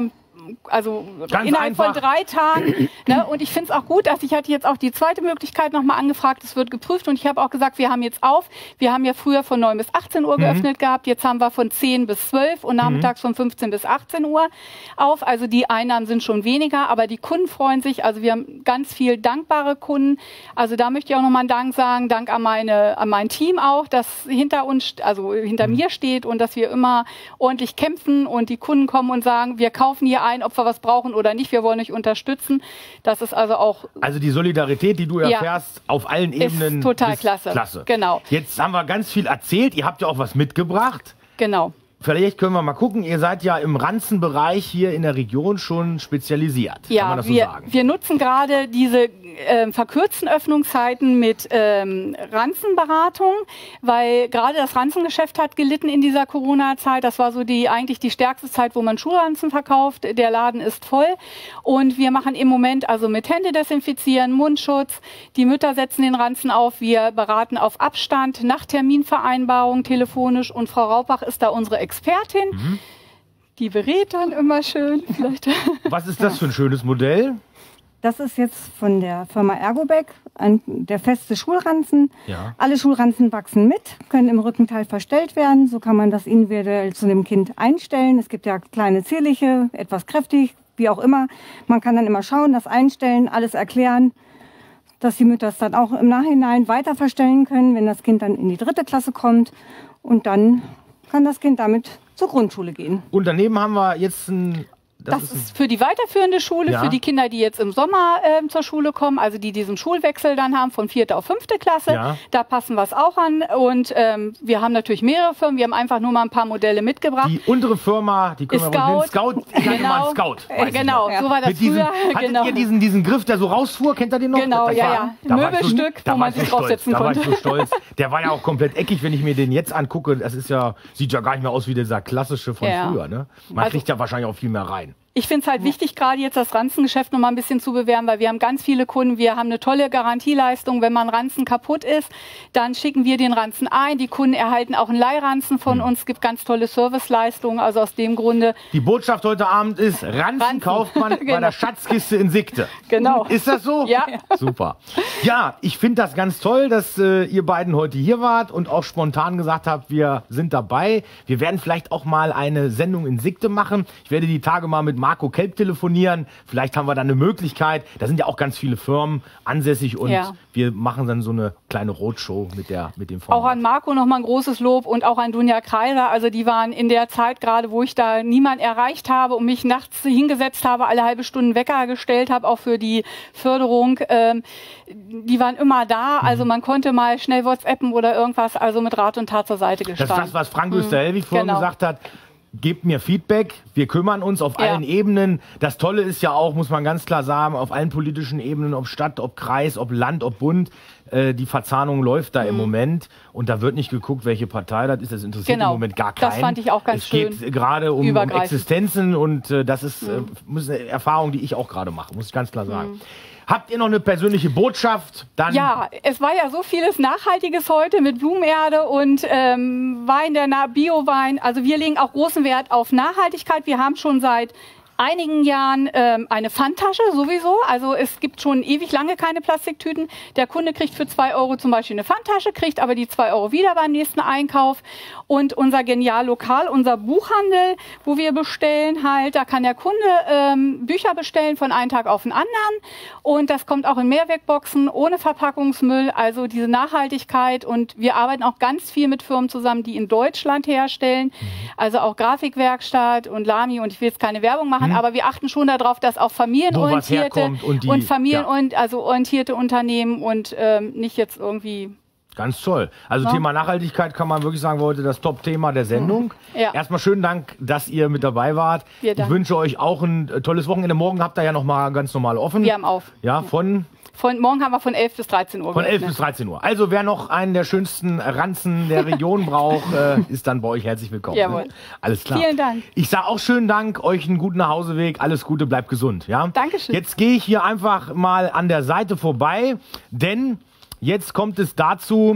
also Ganz innerhalb einfach. von drei Tagen. Ne? Und ich finde es auch gut, dass ich hatte jetzt auch die zweite Möglichkeit nochmal angefragt, es wird geprüft und ich habe auch gesagt, wir haben jetzt auf, wir haben ja früher von neun bis achtzehn Uhr Mhm. geöffnet gehabt, jetzt haben wir von zehn bis zwölf und nachmittags von fünfzehn bis achtzehn Uhr auf. Also die Einnahmen sind schon weniger, aber die Kunden freuen sich. Also wir haben ganz viel dankbare Kunden. Also da möchte ich auch nochmal einen Dank sagen, Dank an, meine, an mein Team auch, das hinter uns, also hinter Mhm. mir steht und dass wir immer ordentlich kämpfen und die Kunden kommen und sagen, wir kaufen hier ein, ob wir was brauchen oder nicht, wir wollen euch unterstützen. Das ist also auch Also die Solidarität, die du Ja. erfährst, auf allen Ebenen. ist total ist klasse. klasse. Genau, Jetzt haben wir ganz viel erzählt. Ihr habt ja auch was mitgebracht. genau. Vielleicht können wir mal gucken. Ihr seid ja im Ranzenbereich hier in der Region schon spezialisiert. Kann Ja, man das so wir, sagen? wir nutzen gerade diese ähm, verkürzten Öffnungszeiten mit ähm, Ranzenberatung, weil gerade das Ranzengeschäft hat gelitten in dieser Corona-Zeit. Das war so die eigentlich die stärkste Zeit, wo man Schulranzen verkauft. Der Laden ist voll und wir machen im Moment also mit Hände desinfizieren, Mundschutz. Die Mütter setzen den Ranzen auf. Wir beraten auf Abstand, nach Terminvereinbarung telefonisch und Frau Raupach ist da unsere Expertin. Mhm. Die berät dann immer schön. Vielleicht. Was ist das für ein schönes Modell? Das ist jetzt von der Firma Ergobag, ein, der feste Schulranzen. Ja. Alle Schulranzen wachsen mit, können im Rückenteil verstellt werden. So kann man das individuell zu dem Kind einstellen. Es gibt ja kleine zierliche, etwas kräftig, wie auch immer. Man kann dann immer schauen, das einstellen, alles erklären, dass die Mütter es dann auch im Nachhinein weiter verstellen können, wenn das Kind dann in die dritte Klasse kommt. Und dann kann das Kind damit zur Grundschule gehen. Und daneben haben wir jetzt ein... Das, das ist für die weiterführende Schule, Ja. für die Kinder, die jetzt im Sommer ähm, zur Schule kommen, also die diesen Schulwechsel dann haben von vierte auf fünfte Klasse. Ja. Da passen wir es auch an. Und ähm, wir haben natürlich mehrere Firmen. Wir haben einfach nur mal ein paar Modelle mitgebracht. Die untere Firma, die können Ist wir mal nennen. Scout. Scout. Ich nenne mal Genau. einen Scout. Äh, weiß ich genau, noch. so war das Mit diesem, früher. Hattet Genau. ihr diesen, diesen Griff, der so rausfuhr? Kennt ihr den noch? Genau, Das ja, war- ja. da war ich Möbelstück, so, da wo war man ich sich so stolz. draufsetzen Da war ich konnte. so stolz. Der war ja auch komplett eckig, wenn ich mir den jetzt angucke. Das ist ja, sieht ja gar nicht mehr aus wie dieser klassische von Ja. früher. Ne? Man Also- kriegt ja wahrscheinlich auch viel mehr rein. Ich finde es halt wichtig, gerade jetzt das Ranzengeschäft noch mal ein bisschen zu bewerben, weil wir haben ganz viele Kunden. Wir haben eine tolle Garantieleistung. Wenn man Ranzen kaputt ist, dann schicken wir den Ranzen ein. Die Kunden erhalten auch einen Leihranzen von Hm. uns. Es gibt ganz tolle Serviceleistungen. Also aus dem Grunde, Die Botschaft heute Abend ist, Ranzen, Ranzen. kauft man bei Genau. der Schatzkiste in Siegte. genau. Ist das so? Ja. Super. Ja, ich finde das ganz toll, dass äh, ihr beiden heute hier wart und auch spontan gesagt habt, wir sind dabei. Wir werden vielleicht auch mal eine Sendung in Siegte machen. Ich werde die Tage mal mit Marco Kelp telefonieren. Vielleicht haben wir dann eine Möglichkeit. Da sind ja auch ganz viele Firmen ansässig und Ja. wir machen dann so eine kleine Roadshow mit, der, mit dem Auch Format. an Marco nochmal ein großes Lob und auch an Dunja Kreiser. Also die waren in der Zeit gerade, wo ich da niemand erreicht habe und mich nachts hingesetzt habe, alle halbe Stunden Wecker gestellt habe, auch für die Förderung. Ähm, die waren immer da. Mhm. Also man konnte mal schnell WhatsAppen oder irgendwas, also mit Rat und Tat zur Seite Das gestanden. ist das, was Frank Österhelwig vorhin Genau. gesagt hat. Gebt mir Feedback, wir kümmern uns auf Ja. allen Ebenen. Das Tolle ist ja auch, muss man ganz klar sagen, auf allen politischen Ebenen, ob Stadt, ob Kreis, ob Land, ob Bund, äh, die Verzahnung läuft da im Moment. Und da wird nicht geguckt, welche Partei das ist. Das interessiert Genau. im Moment gar keinen. Das fand ich auch ganz es schön. Es geht gerade um, um Übergreifend. Existenzen und äh, das ist, äh, muss eine Erfahrung, die ich auch gerade mache, muss ich ganz klar sagen. Habt ihr noch eine persönliche Botschaft? Dann Ja, es war ja so vieles Nachhaltiges heute mit Blumenerde und ähm, Wein, der Na- Bio-Wein. Also wir legen auch großen Wert auf Nachhaltigkeit. Wir haben schon seit einigen Jahren ähm, eine Pfandtasche sowieso. Also es gibt schon ewig lange keine Plastiktüten. Der Kunde kriegt für zwei Euro zum Beispiel eine Pfandtasche, kriegt aber die zwei Euro wieder beim nächsten Einkauf. Und unser Genial Lokal, unser Buchhandel, wo wir bestellen halt, da kann der Kunde ähm, Bücher bestellen von einem Tag auf den anderen. Und das kommt auch in Mehrwegboxen, ohne Verpackungsmüll. Also diese Nachhaltigkeit. Und wir arbeiten auch ganz viel mit Firmen zusammen, die in Deutschland herstellen. Also auch Grafikwerkstatt und Lamy. Und ich will jetzt keine Werbung machen, aber wir achten schon darauf, dass auch familienorientierte herkommt und die- Familien ja. und also orientierte Unternehmen und ähm, nicht jetzt irgendwie. Ganz toll. Also Ja. Thema Nachhaltigkeit kann man wirklich sagen, war heute das Top-Thema der Sendung. Ja. Erstmal schönen Dank, dass ihr mit dabei wart. Wir Ich danken. wünsche euch auch ein äh, tolles Wochenende. Morgen habt ihr ja noch mal ganz normal offen. Wir haben auf. Ja, von, Von morgen haben wir von elf bis dreizehn Uhr. von elf geöffnet. bis dreizehn Uhr. Also wer noch einen der schönsten Ranzen der Region braucht, äh, ist dann bei euch herzlich willkommen. Jawohl. Ne? Alles klar. Vielen Dank. Ich sage auch schönen Dank, euch einen guten Nachhauseweg, alles Gute, bleibt gesund. Ja? Dankeschön. Jetzt gehe ich hier einfach mal an der Seite vorbei, denn jetzt kommt es dazu,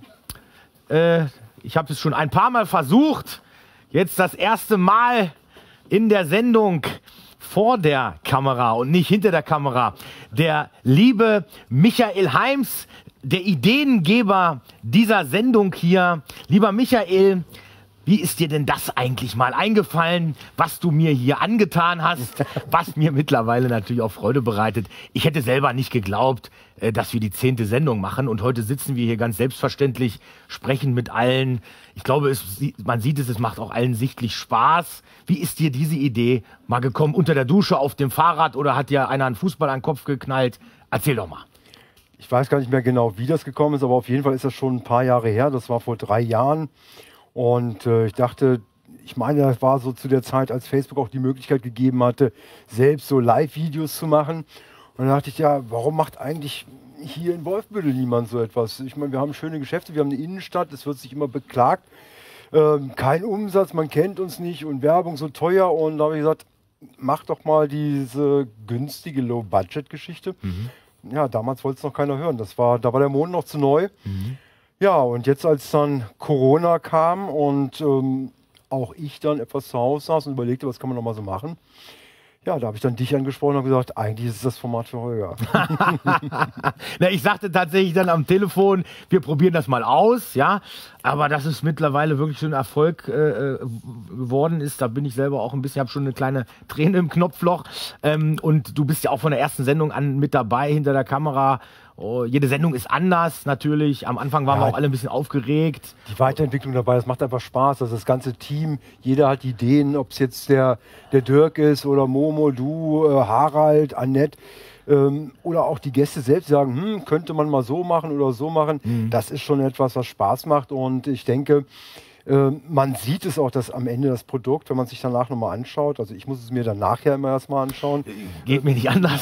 äh, ich habe es schon ein paar Mal versucht, jetzt das erste Mal in der Sendung vor der Kamera und nicht hinter der Kamera. Der liebe Michael Heims, der Ideengeber dieser Sendung hier. Lieber Michael, wie ist dir denn das eigentlich mal eingefallen, was du mir hier angetan hast, was mir mittlerweile natürlich auch Freude bereitet. Ich hätte selber nicht geglaubt, äh, dass wir die zehnte Sendung machen und heute sitzen wir hier ganz selbstverständlich, sprechen mit allen. Ich glaube, es, man sieht es, es macht auch allen sichtlich Spaß. Wie ist dir diese Idee mal gekommen? Unter der Dusche, auf dem Fahrrad oder hat dir einer einen Fußball an den Kopf geknallt? Erzähl doch mal. Ich weiß gar nicht mehr genau, wie das gekommen ist, aber auf jeden Fall ist das schon ein paar Jahre her. Das war vor drei Jahren. Und äh, ich dachte, ich meine, das war so zu der Zeit, als Facebook auch die Möglichkeit gegeben hatte, selbst so Live-Videos zu machen. Und dann dachte ich, ja, warum macht eigentlich hier in Wolfenbüttel niemand so etwas? Ich meine, wir haben schöne Geschäfte, wir haben eine Innenstadt, es wird sich immer beklagt. Ähm, kein Umsatz, man kennt uns nicht und Werbung so teuer. Und da habe ich gesagt, mach doch mal diese günstige Low-Budget-Geschichte. Mhm. Ja, damals wollte es noch keiner hören. Das war, da war der Mond noch zu neu. Mhm. Ja, und jetzt, als dann Corona kam und ähm, auch ich dann etwas zu Hause saß und überlegte, was kann man noch mal so machen, ja, da habe ich dann dich angesprochen und gesagt, eigentlich ist es das Format für Holger. Na, ich sagte tatsächlich dann am Telefon, wir probieren das mal aus, ja, aber dass es mittlerweile wirklich schon ein Erfolg äh, geworden ist, da bin ich selber auch ein bisschen, habe schon eine kleine Träne im Knopfloch ähm, und du bist ja auch von der ersten Sendung an mit dabei, hinter der Kamera. Oh, jede Sendung ist anders natürlich. Am Anfang waren ja, wir auch alle ein bisschen aufgeregt. Die Weiterentwicklung dabei, das macht einfach Spaß. Also das ganze Team, jeder hat Ideen, ob es jetzt der, der Dirk ist oder Momo, du, äh, Harald, Annette ähm, oder auch die Gäste selbst sagen, hm, könnte man mal so machen oder so machen. Mhm. Das ist schon etwas, was Spaß macht und ich denke, äh, man sieht es auch, dass am Ende das Produkt, wenn man sich danach nochmal anschaut, also ich muss es mir dann nachher immer erstmal anschauen. Geht mir nicht anders.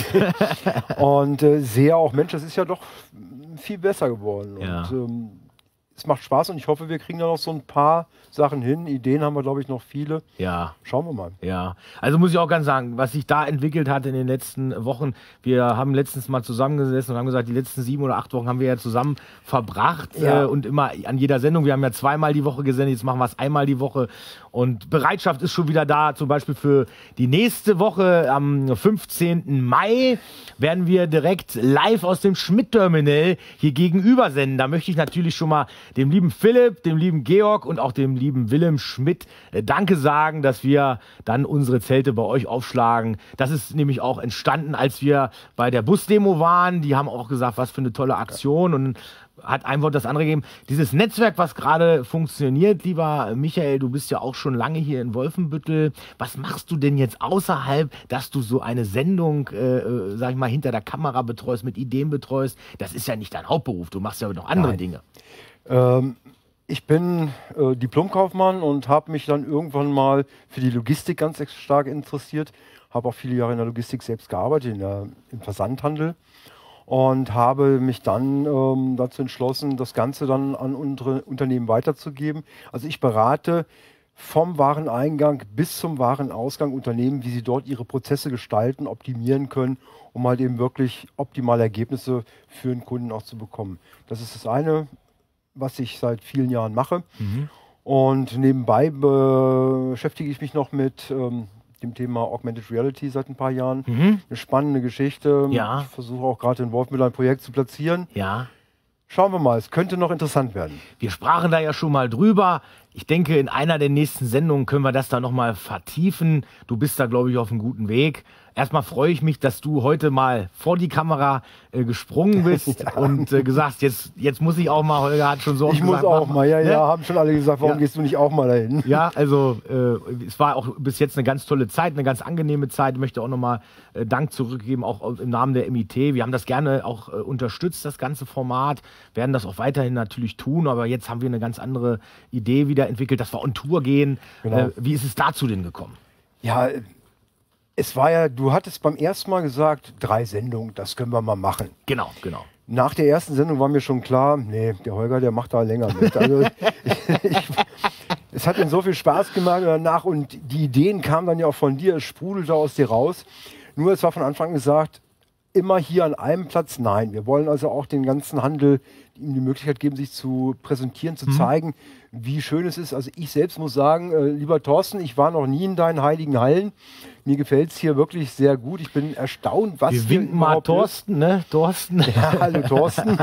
Und äh, sehe auch, Mensch, das ist ja doch viel besser geworden. Ja. Und ähm, es macht Spaß und ich hoffe, wir kriegen da noch so ein paar Sachen hin. Ideen haben wir, glaube ich, noch viele. Ja. Schauen wir mal. Ja, also muss ich auch ganz sagen, was sich da entwickelt hat in den letzten Wochen, wir haben letztens mal zusammengesessen und haben gesagt, die letzten sieben oder acht Wochen haben wir ja zusammen verbracht Ja. äh, und immer an jeder Sendung, wir haben ja zweimal die Woche gesendet, jetzt machen wir es einmal die Woche und Bereitschaft ist schon wieder da, zum Beispiel für die nächste Woche am fünfzehnten Mai werden wir direkt live aus dem Schmidt-Terminal hier gegenüber senden. Da möchte ich natürlich schon mal dem lieben Philipp, dem lieben Georg und auch dem lieben Willem Schmidt äh, Danke sagen, dass wir dann unsere Zelte bei euch aufschlagen. Das ist nämlich auch entstanden, als wir bei der Busdemo waren. Die haben auch gesagt, was für eine tolle Aktion und hat ein Wort das andere gegeben. Dieses Netzwerk, was gerade funktioniert, lieber Michael, du bist ja auch schon lange hier in Wolfenbüttel. Was machst du denn jetzt außerhalb, dass du so eine Sendung, äh, sag ich mal, hinter der Kamera betreust, mit Ideen betreust? Das ist ja nicht dein Hauptberuf, du machst ja noch andere Nein. Dinge. Ähm, ich bin äh, Diplomkaufmann und habe mich dann irgendwann mal für die Logistik ganz stark interessiert. Habe auch viele Jahre in der Logistik selbst gearbeitet, in der, im Versandhandel. Und habe mich dann ähm, dazu entschlossen, das Ganze dann an unsere Unternehmen weiterzugeben. Also ich berate vom Wareneingang bis zum Warenausgang Unternehmen, wie sie dort ihre Prozesse gestalten, optimieren können, um halt eben wirklich optimale Ergebnisse für den Kunden auch zu bekommen. Das ist das eine, was ich seit vielen Jahren mache. Mhm. Und nebenbei beschäftige ich mich noch mit ähm, dem Thema Augmented Reality seit ein paar Jahren. Mhm. Eine spannende Geschichte. Ja. Ich versuche auch gerade in Wolfenbüttel ein Projekt zu platzieren. Ja. Schauen wir mal, es könnte noch interessant werden. Wir sprachen da ja schon mal drüber. Ich denke, in einer der nächsten Sendungen können wir das da nochmal vertiefen. Du bist da, glaube ich, auf einem guten Weg. Erstmal freue ich mich, dass du heute mal vor die Kamera äh, gesprungen bist ja. und äh, gesagt, jetzt, jetzt muss ich auch mal, Holger hat schon so oft Ich muss gesagt, auch mal, ja, ne? ja, haben schon alle gesagt, warum Ja. gehst du nicht auch mal dahin? Ja, also äh, es war auch bis jetzt eine ganz tolle Zeit, eine ganz angenehme Zeit. Ich möchte auch nochmal äh, Dank zurückgeben, auch im Namen der M I T. Wir haben das gerne auch äh, unterstützt, das ganze Format, werden das auch weiterhin natürlich tun, aber jetzt haben wir eine ganz andere Idee wieder entwickelt, dass wir on Tour gehen. Genau. Äh, wie ist es dazu denn gekommen? Ja, es war ja, du hattest beim ersten Mal gesagt, drei Sendungen, das können wir mal machen. Genau, genau. Nach der ersten Sendung war mir schon klar, nee, der Holger, der macht da länger mit. Also, ich, ich, es hat ihm so viel Spaß gemacht danach und die Ideen kamen dann ja auch von dir, es sprudelte aus dir raus. Nur es war von Anfang an gesagt, immer hier an einem Platz. Nein, wir wollen also auch den ganzen Handel ihm die Möglichkeit geben, sich zu präsentieren, zu mhm. zeigen, wie schön es ist. Also ich selbst muss sagen, äh, lieber Thorsten, ich war noch nie in deinen heiligen Hallen. Mir gefällt es hier wirklich sehr gut. Ich bin erstaunt, was wir hier winken mal Thorsten, ist. ne? Thorsten. Ja, hallo Thorsten.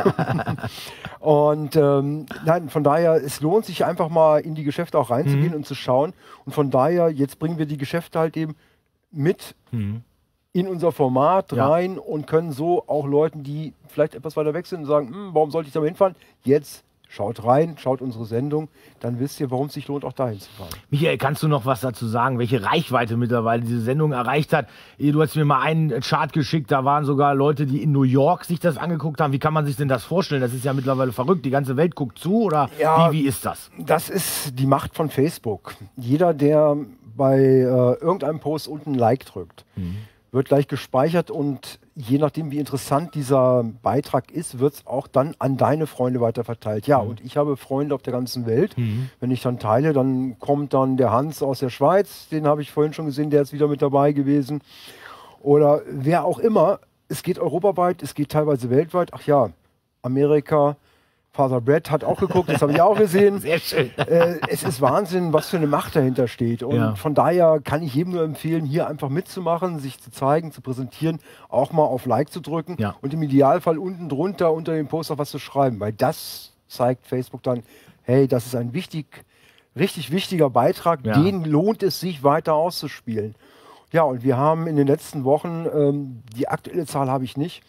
Und ähm, nein, von daher, es lohnt sich einfach mal in die Geschäfte auch reinzugehen mhm. und zu schauen. Und von daher, jetzt bringen wir die Geschäfte halt eben mit mhm. in unser Format ja. rein und können so auch Leuten, die vielleicht etwas weiter weg sind und sagen, hm, warum sollte ich da mal hinfahren? Jetzt schaut rein, schaut unsere Sendung, dann wisst ihr, warum es sich lohnt, auch dahin zu fahren. Michael, kannst du noch was dazu sagen, welche Reichweite mittlerweile diese Sendung erreicht hat? Du hast mir mal einen Chart geschickt, da waren sogar Leute, die in New York sich das angeguckt haben. Wie kann man sich denn das vorstellen? Das ist ja mittlerweile verrückt. Die ganze Welt guckt zu oder ja, wie, wie ist das? Das ist die Macht von Facebook. Jeder, der bei äh, irgendeinem Post unten ein Like drückt, mhm. wird gleich gespeichert und je nachdem, wie interessant dieser Beitrag ist, wird es auch dann an deine Freunde weiterverteilt. Ja, mhm. und ich habe Freunde auf der ganzen Welt. Mhm. Wenn ich dann teile, dann kommt dann der Hans aus der Schweiz, den habe ich vorhin schon gesehen, der ist wieder mit dabei gewesen. Oder wer auch immer. Es geht europaweit, es geht teilweise weltweit. Ach ja, Amerika, Father Brad hat auch geguckt, das habe ich auch gesehen. Sehr schön. Äh, es ist Wahnsinn, was für eine Macht dahinter steht. Und ja. von daher kann ich jedem nur empfehlen, hier einfach mitzumachen, sich zu zeigen, zu präsentieren, auch mal auf Like zu drücken ja. und im Idealfall unten drunter unter dem Post auch was zu schreiben, weil das zeigt Facebook dann, hey, das ist ein wichtig, richtig wichtiger Beitrag, ja. den lohnt es sich weiter auszuspielen. Ja, und wir haben in den letzten Wochen, ähm, die aktuelle Zahl habe ich nicht,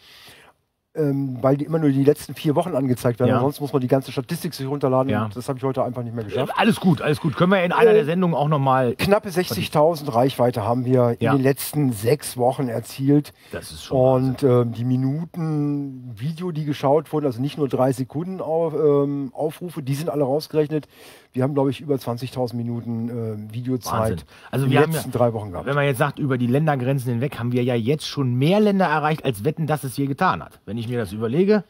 Ähm, weil die immer nur die letzten vier Wochen angezeigt werden. Ja. Ansonsten muss man die ganze Statistik sich runterladen. Ja. Und das habe ich heute einfach nicht mehr geschafft. Alles gut, alles gut. Können wir in einer äh, der Sendungen auch nochmal... Knappe sechzigtausend Reichweite haben wir ja. in den letzten sechs Wochen erzielt. Das ist schon Und ähm, die Minuten Video, die geschaut wurden, also nicht nur drei Sekunden auf, ähm, Aufrufe, die sind alle rausgerechnet. Wir haben, glaube ich, über zwanzigtausend Minuten äh, Videozeit also in wir den haben letzten ja, drei Wochen gehabt. Wenn man jetzt sagt, über die Ländergrenzen hinweg, haben wir ja jetzt schon mehr Länder erreicht, als Wetten, dass es je getan hat. Wenn ich mir das überlege.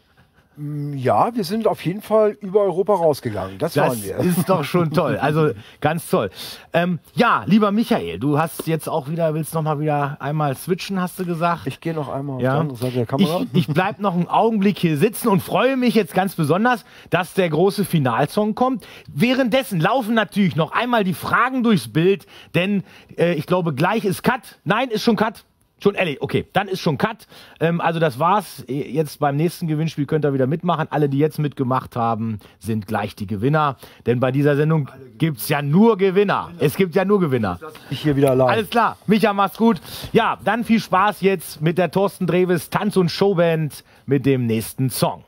Ja, wir sind auf jeden Fall über Europa rausgegangen. Das, das waren wir. Das ist doch schon toll. Also ganz toll. Ähm, ja, lieber Michael, du hast jetzt auch wieder, willst noch mal wieder einmal switchen, hast du gesagt? Ich gehe noch einmal auf ja. die andere Seite der Kamera. Ich, ich bleib noch einen Augenblick hier sitzen und freue mich jetzt ganz besonders, dass der große Finalsong kommt. Währenddessen laufen natürlich noch einmal die Fragen durchs Bild, denn äh, ich glaube, gleich ist Cut. Nein, ist schon Cut. Schon ehrlich, okay, dann ist schon Cut. Ähm, also das war's. Jetzt beim nächsten Gewinnspiel könnt ihr wieder mitmachen. Alle, die jetzt mitgemacht haben, sind gleich die Gewinner. Denn bei dieser Sendung gibt's ja nur Gewinner. Es gibt ja nur Gewinner. Ich hier wieder allein. Alles klar, Micha, mach's gut. Ja, dann viel Spaß jetzt mit der Thorsten Dreves Tanz- und Showband mit dem nächsten Song.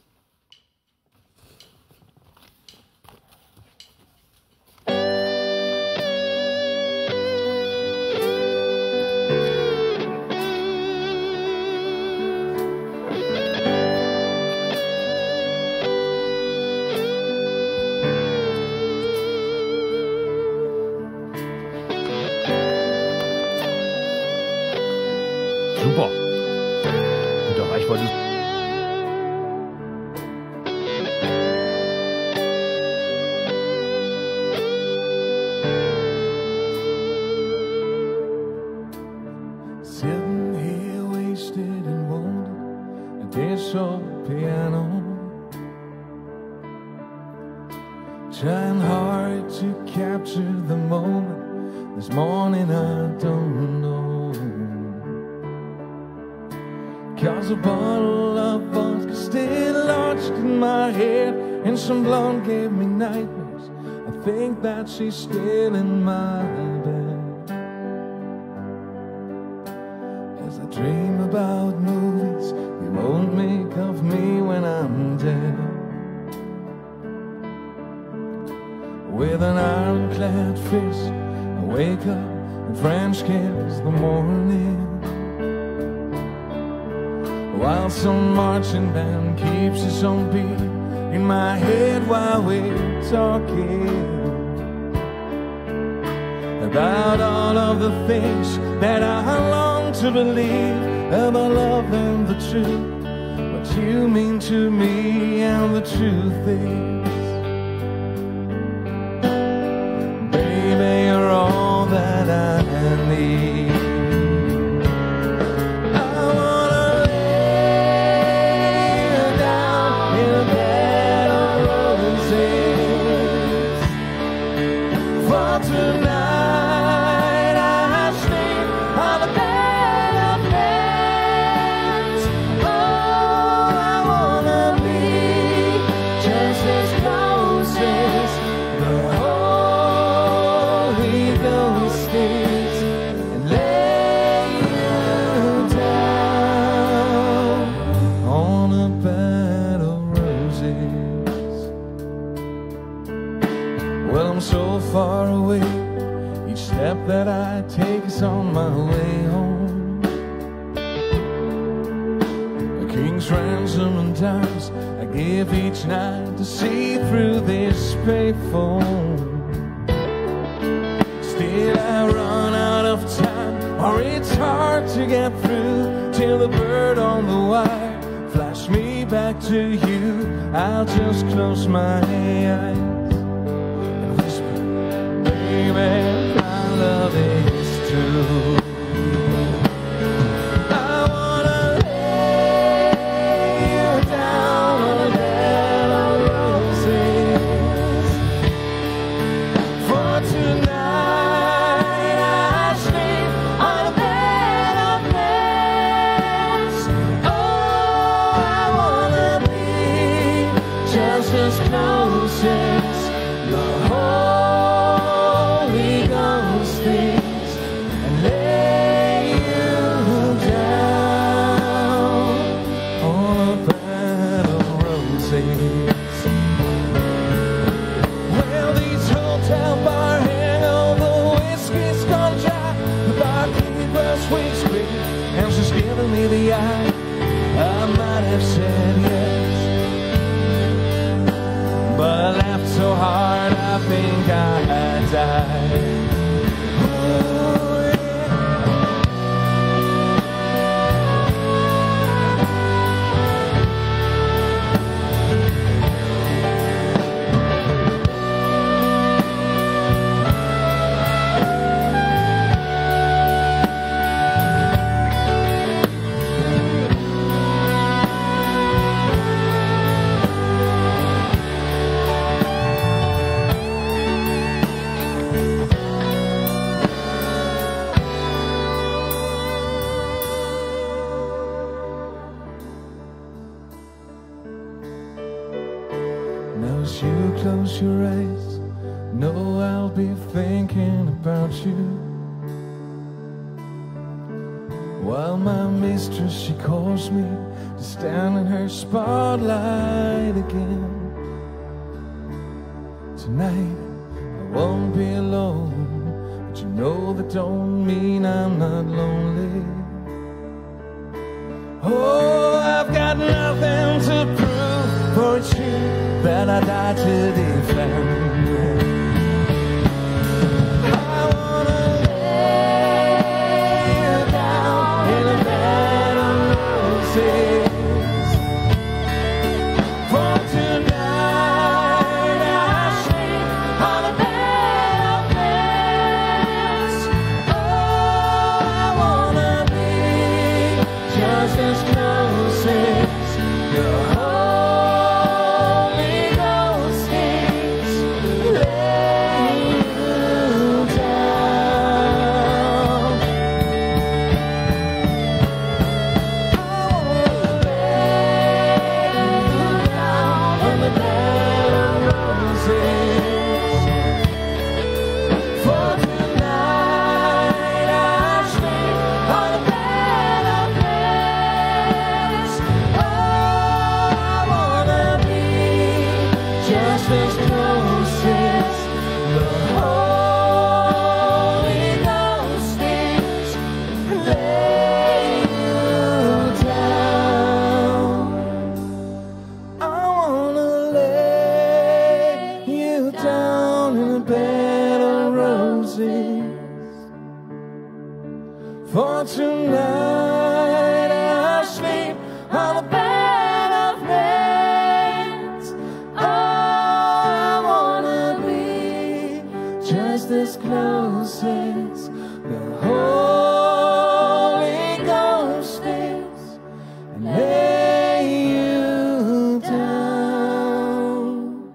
Super. Mit der Reichweite. Sitting here wasted and wounded, a dish on the piano, trying hard to capture the moment. This morning I don't know. Cause a bottle of vodka still lodged in my head, and some blonde gave me nightmares. I think that she's still in my bed. As I dream about movies they won't make of me when I'm dead. With an ironclad fist I wake up and French kiss the morning, while some marching band keeps its own beat in my head while we're talking about all of the things that I long to believe about love and the truth, what you mean to me. And the truth is, baby, you're all that I need. I wanna live Well, I'm so far away. Each step that I take is on my way home. A king's ransom and times I give each night to see through this payphone. Still I run out of time, or it's hard to get through, till the bird on the wire flash me back to you. I'll just close my eyes and whisper, baby, my love is true. I wanna lay you down on a bed of roses. For tonight I sleep on a bed of nails. Oh, I wanna be just as close as the Holy Ghost is, and lay you down on a bed of roses. Well, these hotel bar hangover, the whiskey's gone dry, the barkeeper's whispering, and she's giving me the eye. I might have said yes, but I laughed so hard I think I died. Ooh, yeah. Now as you close your eyes, know I'll be thinking about you, while my mistress, she calls me to stand in her spotlight again. Tonight I won't be alone, but you know that don't mean I'm not lonely. Oh, I've got nothing to prove, for it's you that I died to defend. I wanna lay you down in a bed of roses. For tonight I sleep on a bed of nails. Oh, I wanna be just as close as the Holy Ghost is, lay you down. I wanna lay you down on the bed of roses. For tonight I sleep on a bed of nails. Oh, I wanna be just as close as the Holy Ghost is, lay you down. I wanna lay you down in a bed of roses. For tonight I sleep on a bed of nails. Oh, I wanna be just as close as the Holy Ghost is, and lay you down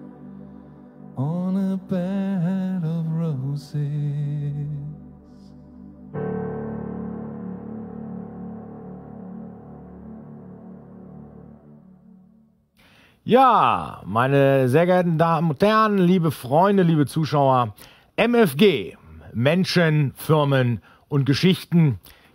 on a bed of roses. Ja, meine sehr geehrten Damen und Herren, liebe Freunde, liebe Zuschauer, M F G, Menschen, Firmen und Geschichten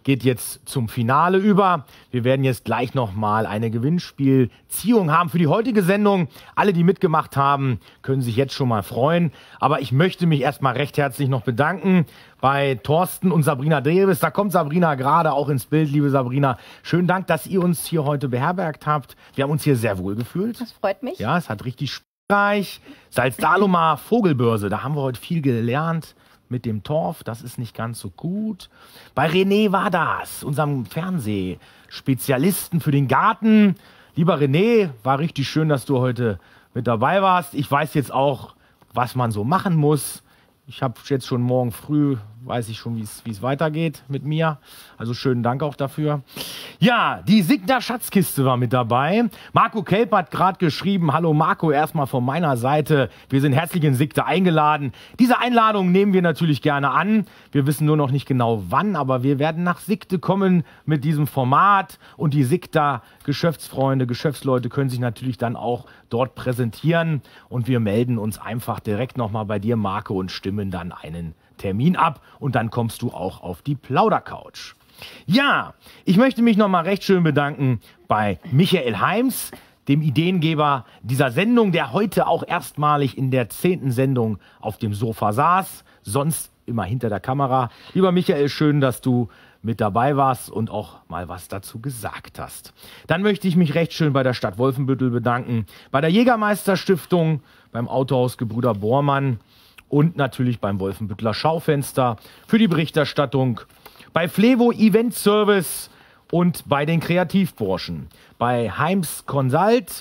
geht jetzt zum Finale über. Wir werden jetzt gleich nochmal eine Gewinnspielziehung haben für die heutige Sendung. Alle, die mitgemacht haben, können sich jetzt schon mal freuen. Aber ich möchte mich erstmal recht herzlich noch bedanken bei Thorsten und Sabrina Dreves. Da kommt Sabrina gerade auch ins Bild, liebe Sabrina. Schönen Dank, dass ihr uns hier heute beherbergt habt. Wir haben uns hier sehr wohl gefühlt. Das freut mich. Ja, es hat richtig Spaß. Salzdalomer Vogelbörse, da haben wir heute viel gelernt. Mit dem Torf, das ist nicht ganz so gut. Bei René war das, unserem Fernsehspezialisten für den Garten. Lieber René, war richtig schön, dass du heute mit dabei warst. Ich weiß jetzt auch, was man so machen muss. Ich habe jetzt schon morgen früh, weiß ich schon, wie es weitergeht mit mir. Also schönen Dank auch dafür. Ja, die Sigda Schatzkiste war mit dabei. Marco Kelp hat gerade geschrieben, hallo Marco, erstmal von meiner Seite. Wir sind herzlich in Sigda eingeladen. Diese Einladung nehmen wir natürlich gerne an. Wir wissen nur noch nicht genau wann, aber wir werden nach Sigde kommen mit diesem Format. Und die Sigda Geschäftsfreunde, Geschäftsleute können sich natürlich dann auch dort präsentieren. Und wir melden uns einfach direkt nochmal bei dir, Marco, und stimmen dann einen Termin ab und dann kommst du auch auf die Plaudercouch. Ja, ich möchte mich nochmal recht schön bedanken bei Michael Heims, dem Ideengeber dieser Sendung, der heute auch erstmalig in der zehnten Sendung auf dem Sofa saß, sonst immer hinter der Kamera. Lieber Michael, schön, dass du mit dabei warst und auch mal was dazu gesagt hast. Dann möchte ich mich recht schön bei der Stadt Wolfenbüttel bedanken, bei der Jägermeister-Stiftung, beim Autohaus Gebrüder Bormann, und natürlich beim Wolfenbüttler Schaufenster für die Berichterstattung, bei Flevo Event Service und bei den Kreativburschen, bei Heims Consult,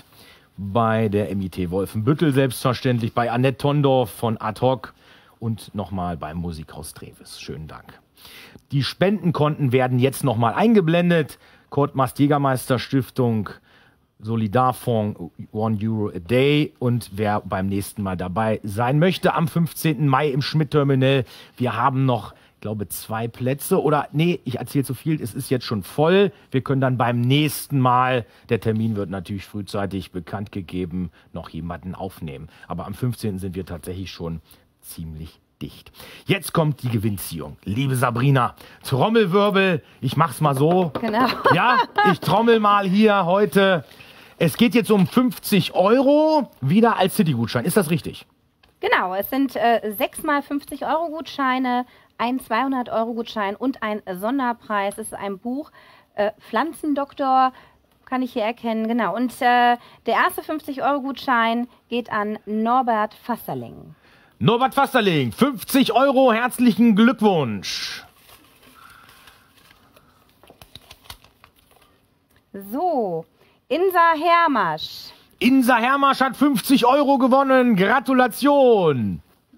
bei der M I T Wolfenbüttel selbstverständlich, bei Annette Tondorf von Ad Hoc und nochmal beim Musikhaus Treves. Schönen Dank. Die Spendenkonten werden jetzt nochmal eingeblendet. Kurt Mast Jägermeister Stiftung, Solidarfonds One Euro a Day, und wer beim nächsten Mal dabei sein möchte, am fünfzehnten Mai im Schmidt-Terminal. Wir haben noch, ich glaube, zwei Plätze oder, nee, ich erzähle zu viel, es ist jetzt schon voll. Wir können dann beim nächsten Mal, der Termin wird natürlich frühzeitig bekannt gegeben, noch jemanden aufnehmen. Aber am fünfzehnten sind wir tatsächlich schon ziemlich dicht. Jetzt kommt die Gewinnziehung. Liebe Sabrina, Trommelwirbel, ich mach's mal so. Genau. Ja, ich trommel mal hier heute. Es geht jetzt um fünfzig Euro, wieder als City-Gutschein. Ist das richtig? Genau, es sind äh, sechs mal fünfzig Euro Gutscheine, ein zweihundert Euro Gutschein und ein Sonderpreis. Es ist ein Buch, äh, Pflanzendoktor, kann ich hier erkennen. Genau, und äh, der erste fünfzig Euro Gutschein geht an Norbert Fasserling. Norbert Fasserling, fünfzig Euro, herzlichen Glückwunsch. So, Insa Hermasch. Insa Hermasch hat fünfzig Euro gewonnen. Gratulation.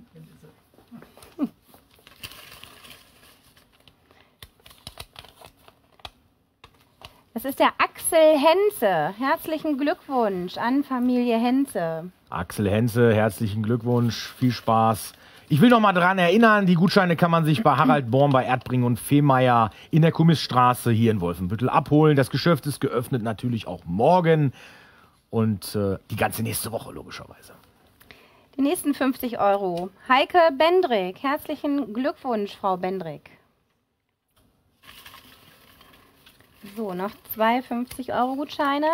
Das ist der Axel Henze. Herzlichen Glückwunsch an Familie Henze. Axel Henze, herzlichen Glückwunsch. Viel Spaß. Ich will noch mal daran erinnern, die Gutscheine kann man sich bei Harald Born, bei Erdbring und Fehmeier in der Kummissstraße hier in Wolfenbüttel abholen. Das Geschäft ist geöffnet natürlich auch morgen und äh, die ganze nächste Woche logischerweise. Die nächsten fünfzig Euro. Heike Bendrick. Herzlichen Glückwunsch, Frau Bendrick. So, noch zwei fünfzig Euro Gutscheine.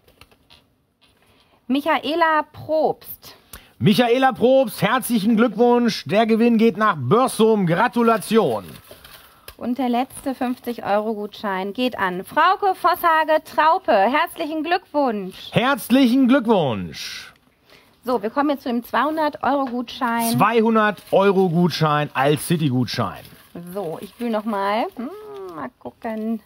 Michaela Probst. Michaela Probst, herzlichen Glückwunsch. Der Gewinn geht nach Börsum. Gratulation. Und der letzte fünfzig Euro Gutschein geht an Frauke Vosshage Traupe. Herzlichen Glückwunsch. Herzlichen Glückwunsch. So, wir kommen jetzt zu dem zweihundert Euro Gutschein. zweihundert Euro Gutschein als City-Gutschein. So, ich will noch mal. Hm, mal gucken.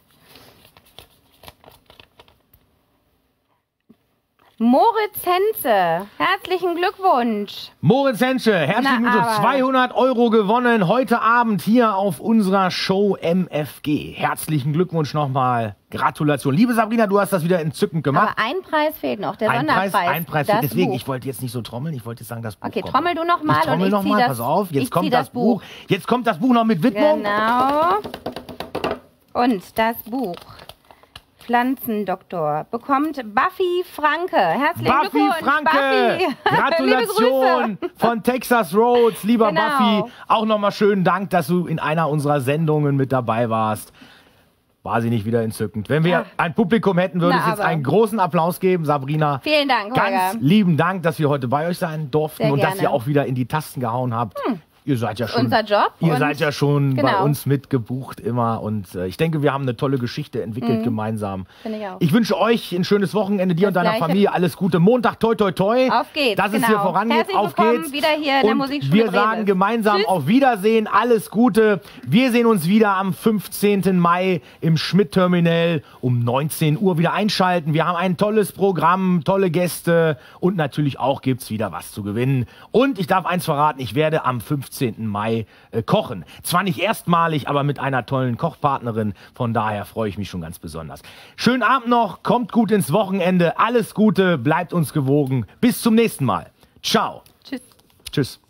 Moritz Henze, herzlichen Glückwunsch. Moritz Henze, herzlichen Glückwunsch. zweihundert Euro gewonnen heute Abend hier auf unserer Show M F G. Herzlichen Glückwunsch nochmal. Gratulation. Liebe Sabrina, du hast das wieder entzückend gemacht. Aber ein Preis fehlt noch, der ein Sonderpreis. Preis, ein Preis fehlt. Deswegen, Buch. Ich wollte jetzt nicht so trommeln, ich wollte jetzt sagen, das Buch Okay, kommt. trommel du noch mal. Ich trommel und ich noch mal, das, pass auf, jetzt kommt das das Buch. Buch. Jetzt kommt das Buch noch mit Widmung. Genau. Und das Buch Pflanzendoktor bekommt Buffy Franke. Herzlichen Buffy Glückwunsch, Franke. Buffy. Gratulation von Texas Roads, lieber Genau. Buffy. Auch nochmal schönen Dank, dass du in einer unserer Sendungen mit dabei warst. war sie nicht wieder entzückend. Wenn wir ein Publikum hätten, würde Na, es jetzt aber. einen großen Applaus geben. Sabrina, Vielen Dank, Holger. ganz lieben Dank, dass wir heute bei euch sein durften Sehr und dass gerne. ihr auch wieder in die Tasten gehauen habt. Hm. Ihr seid ja schon, Unser Job. ihr und seid ja schon bei genau. uns mitgebucht immer und äh, ich denke, wir haben eine tolle Geschichte entwickelt Mhm. gemeinsam. Finde ich auch. Ich wünsche euch ein schönes Wochenende, dir Das und deiner Gleiche. Familie alles Gute. Montag, toi, toi, toi. Auf geht's, Dass es genau. hier vorangeht, Herzlich auf willkommen geht's. wieder hier in der und Musikschule wir Bremen. sagen gemeinsam Tschüss. auf Wiedersehen, alles Gute. Wir sehen uns wieder am fünfzehnten Mai im Schmidt-Terminal um neunzehn Uhr wieder einschalten. Wir haben ein tolles Programm, tolle Gäste und natürlich auch gibt's wieder was zu gewinnen. Und ich darf eins verraten, ich werde am fünfzehnten Mai äh, kochen. Zwar nicht erstmalig, aber mit einer tollen Kochpartnerin. Von daher freue ich mich schon ganz besonders. Schönen Abend noch, kommt gut ins Wochenende. Alles Gute, bleibt uns gewogen. Bis zum nächsten Mal. Ciao. Tschüss. Tschüss.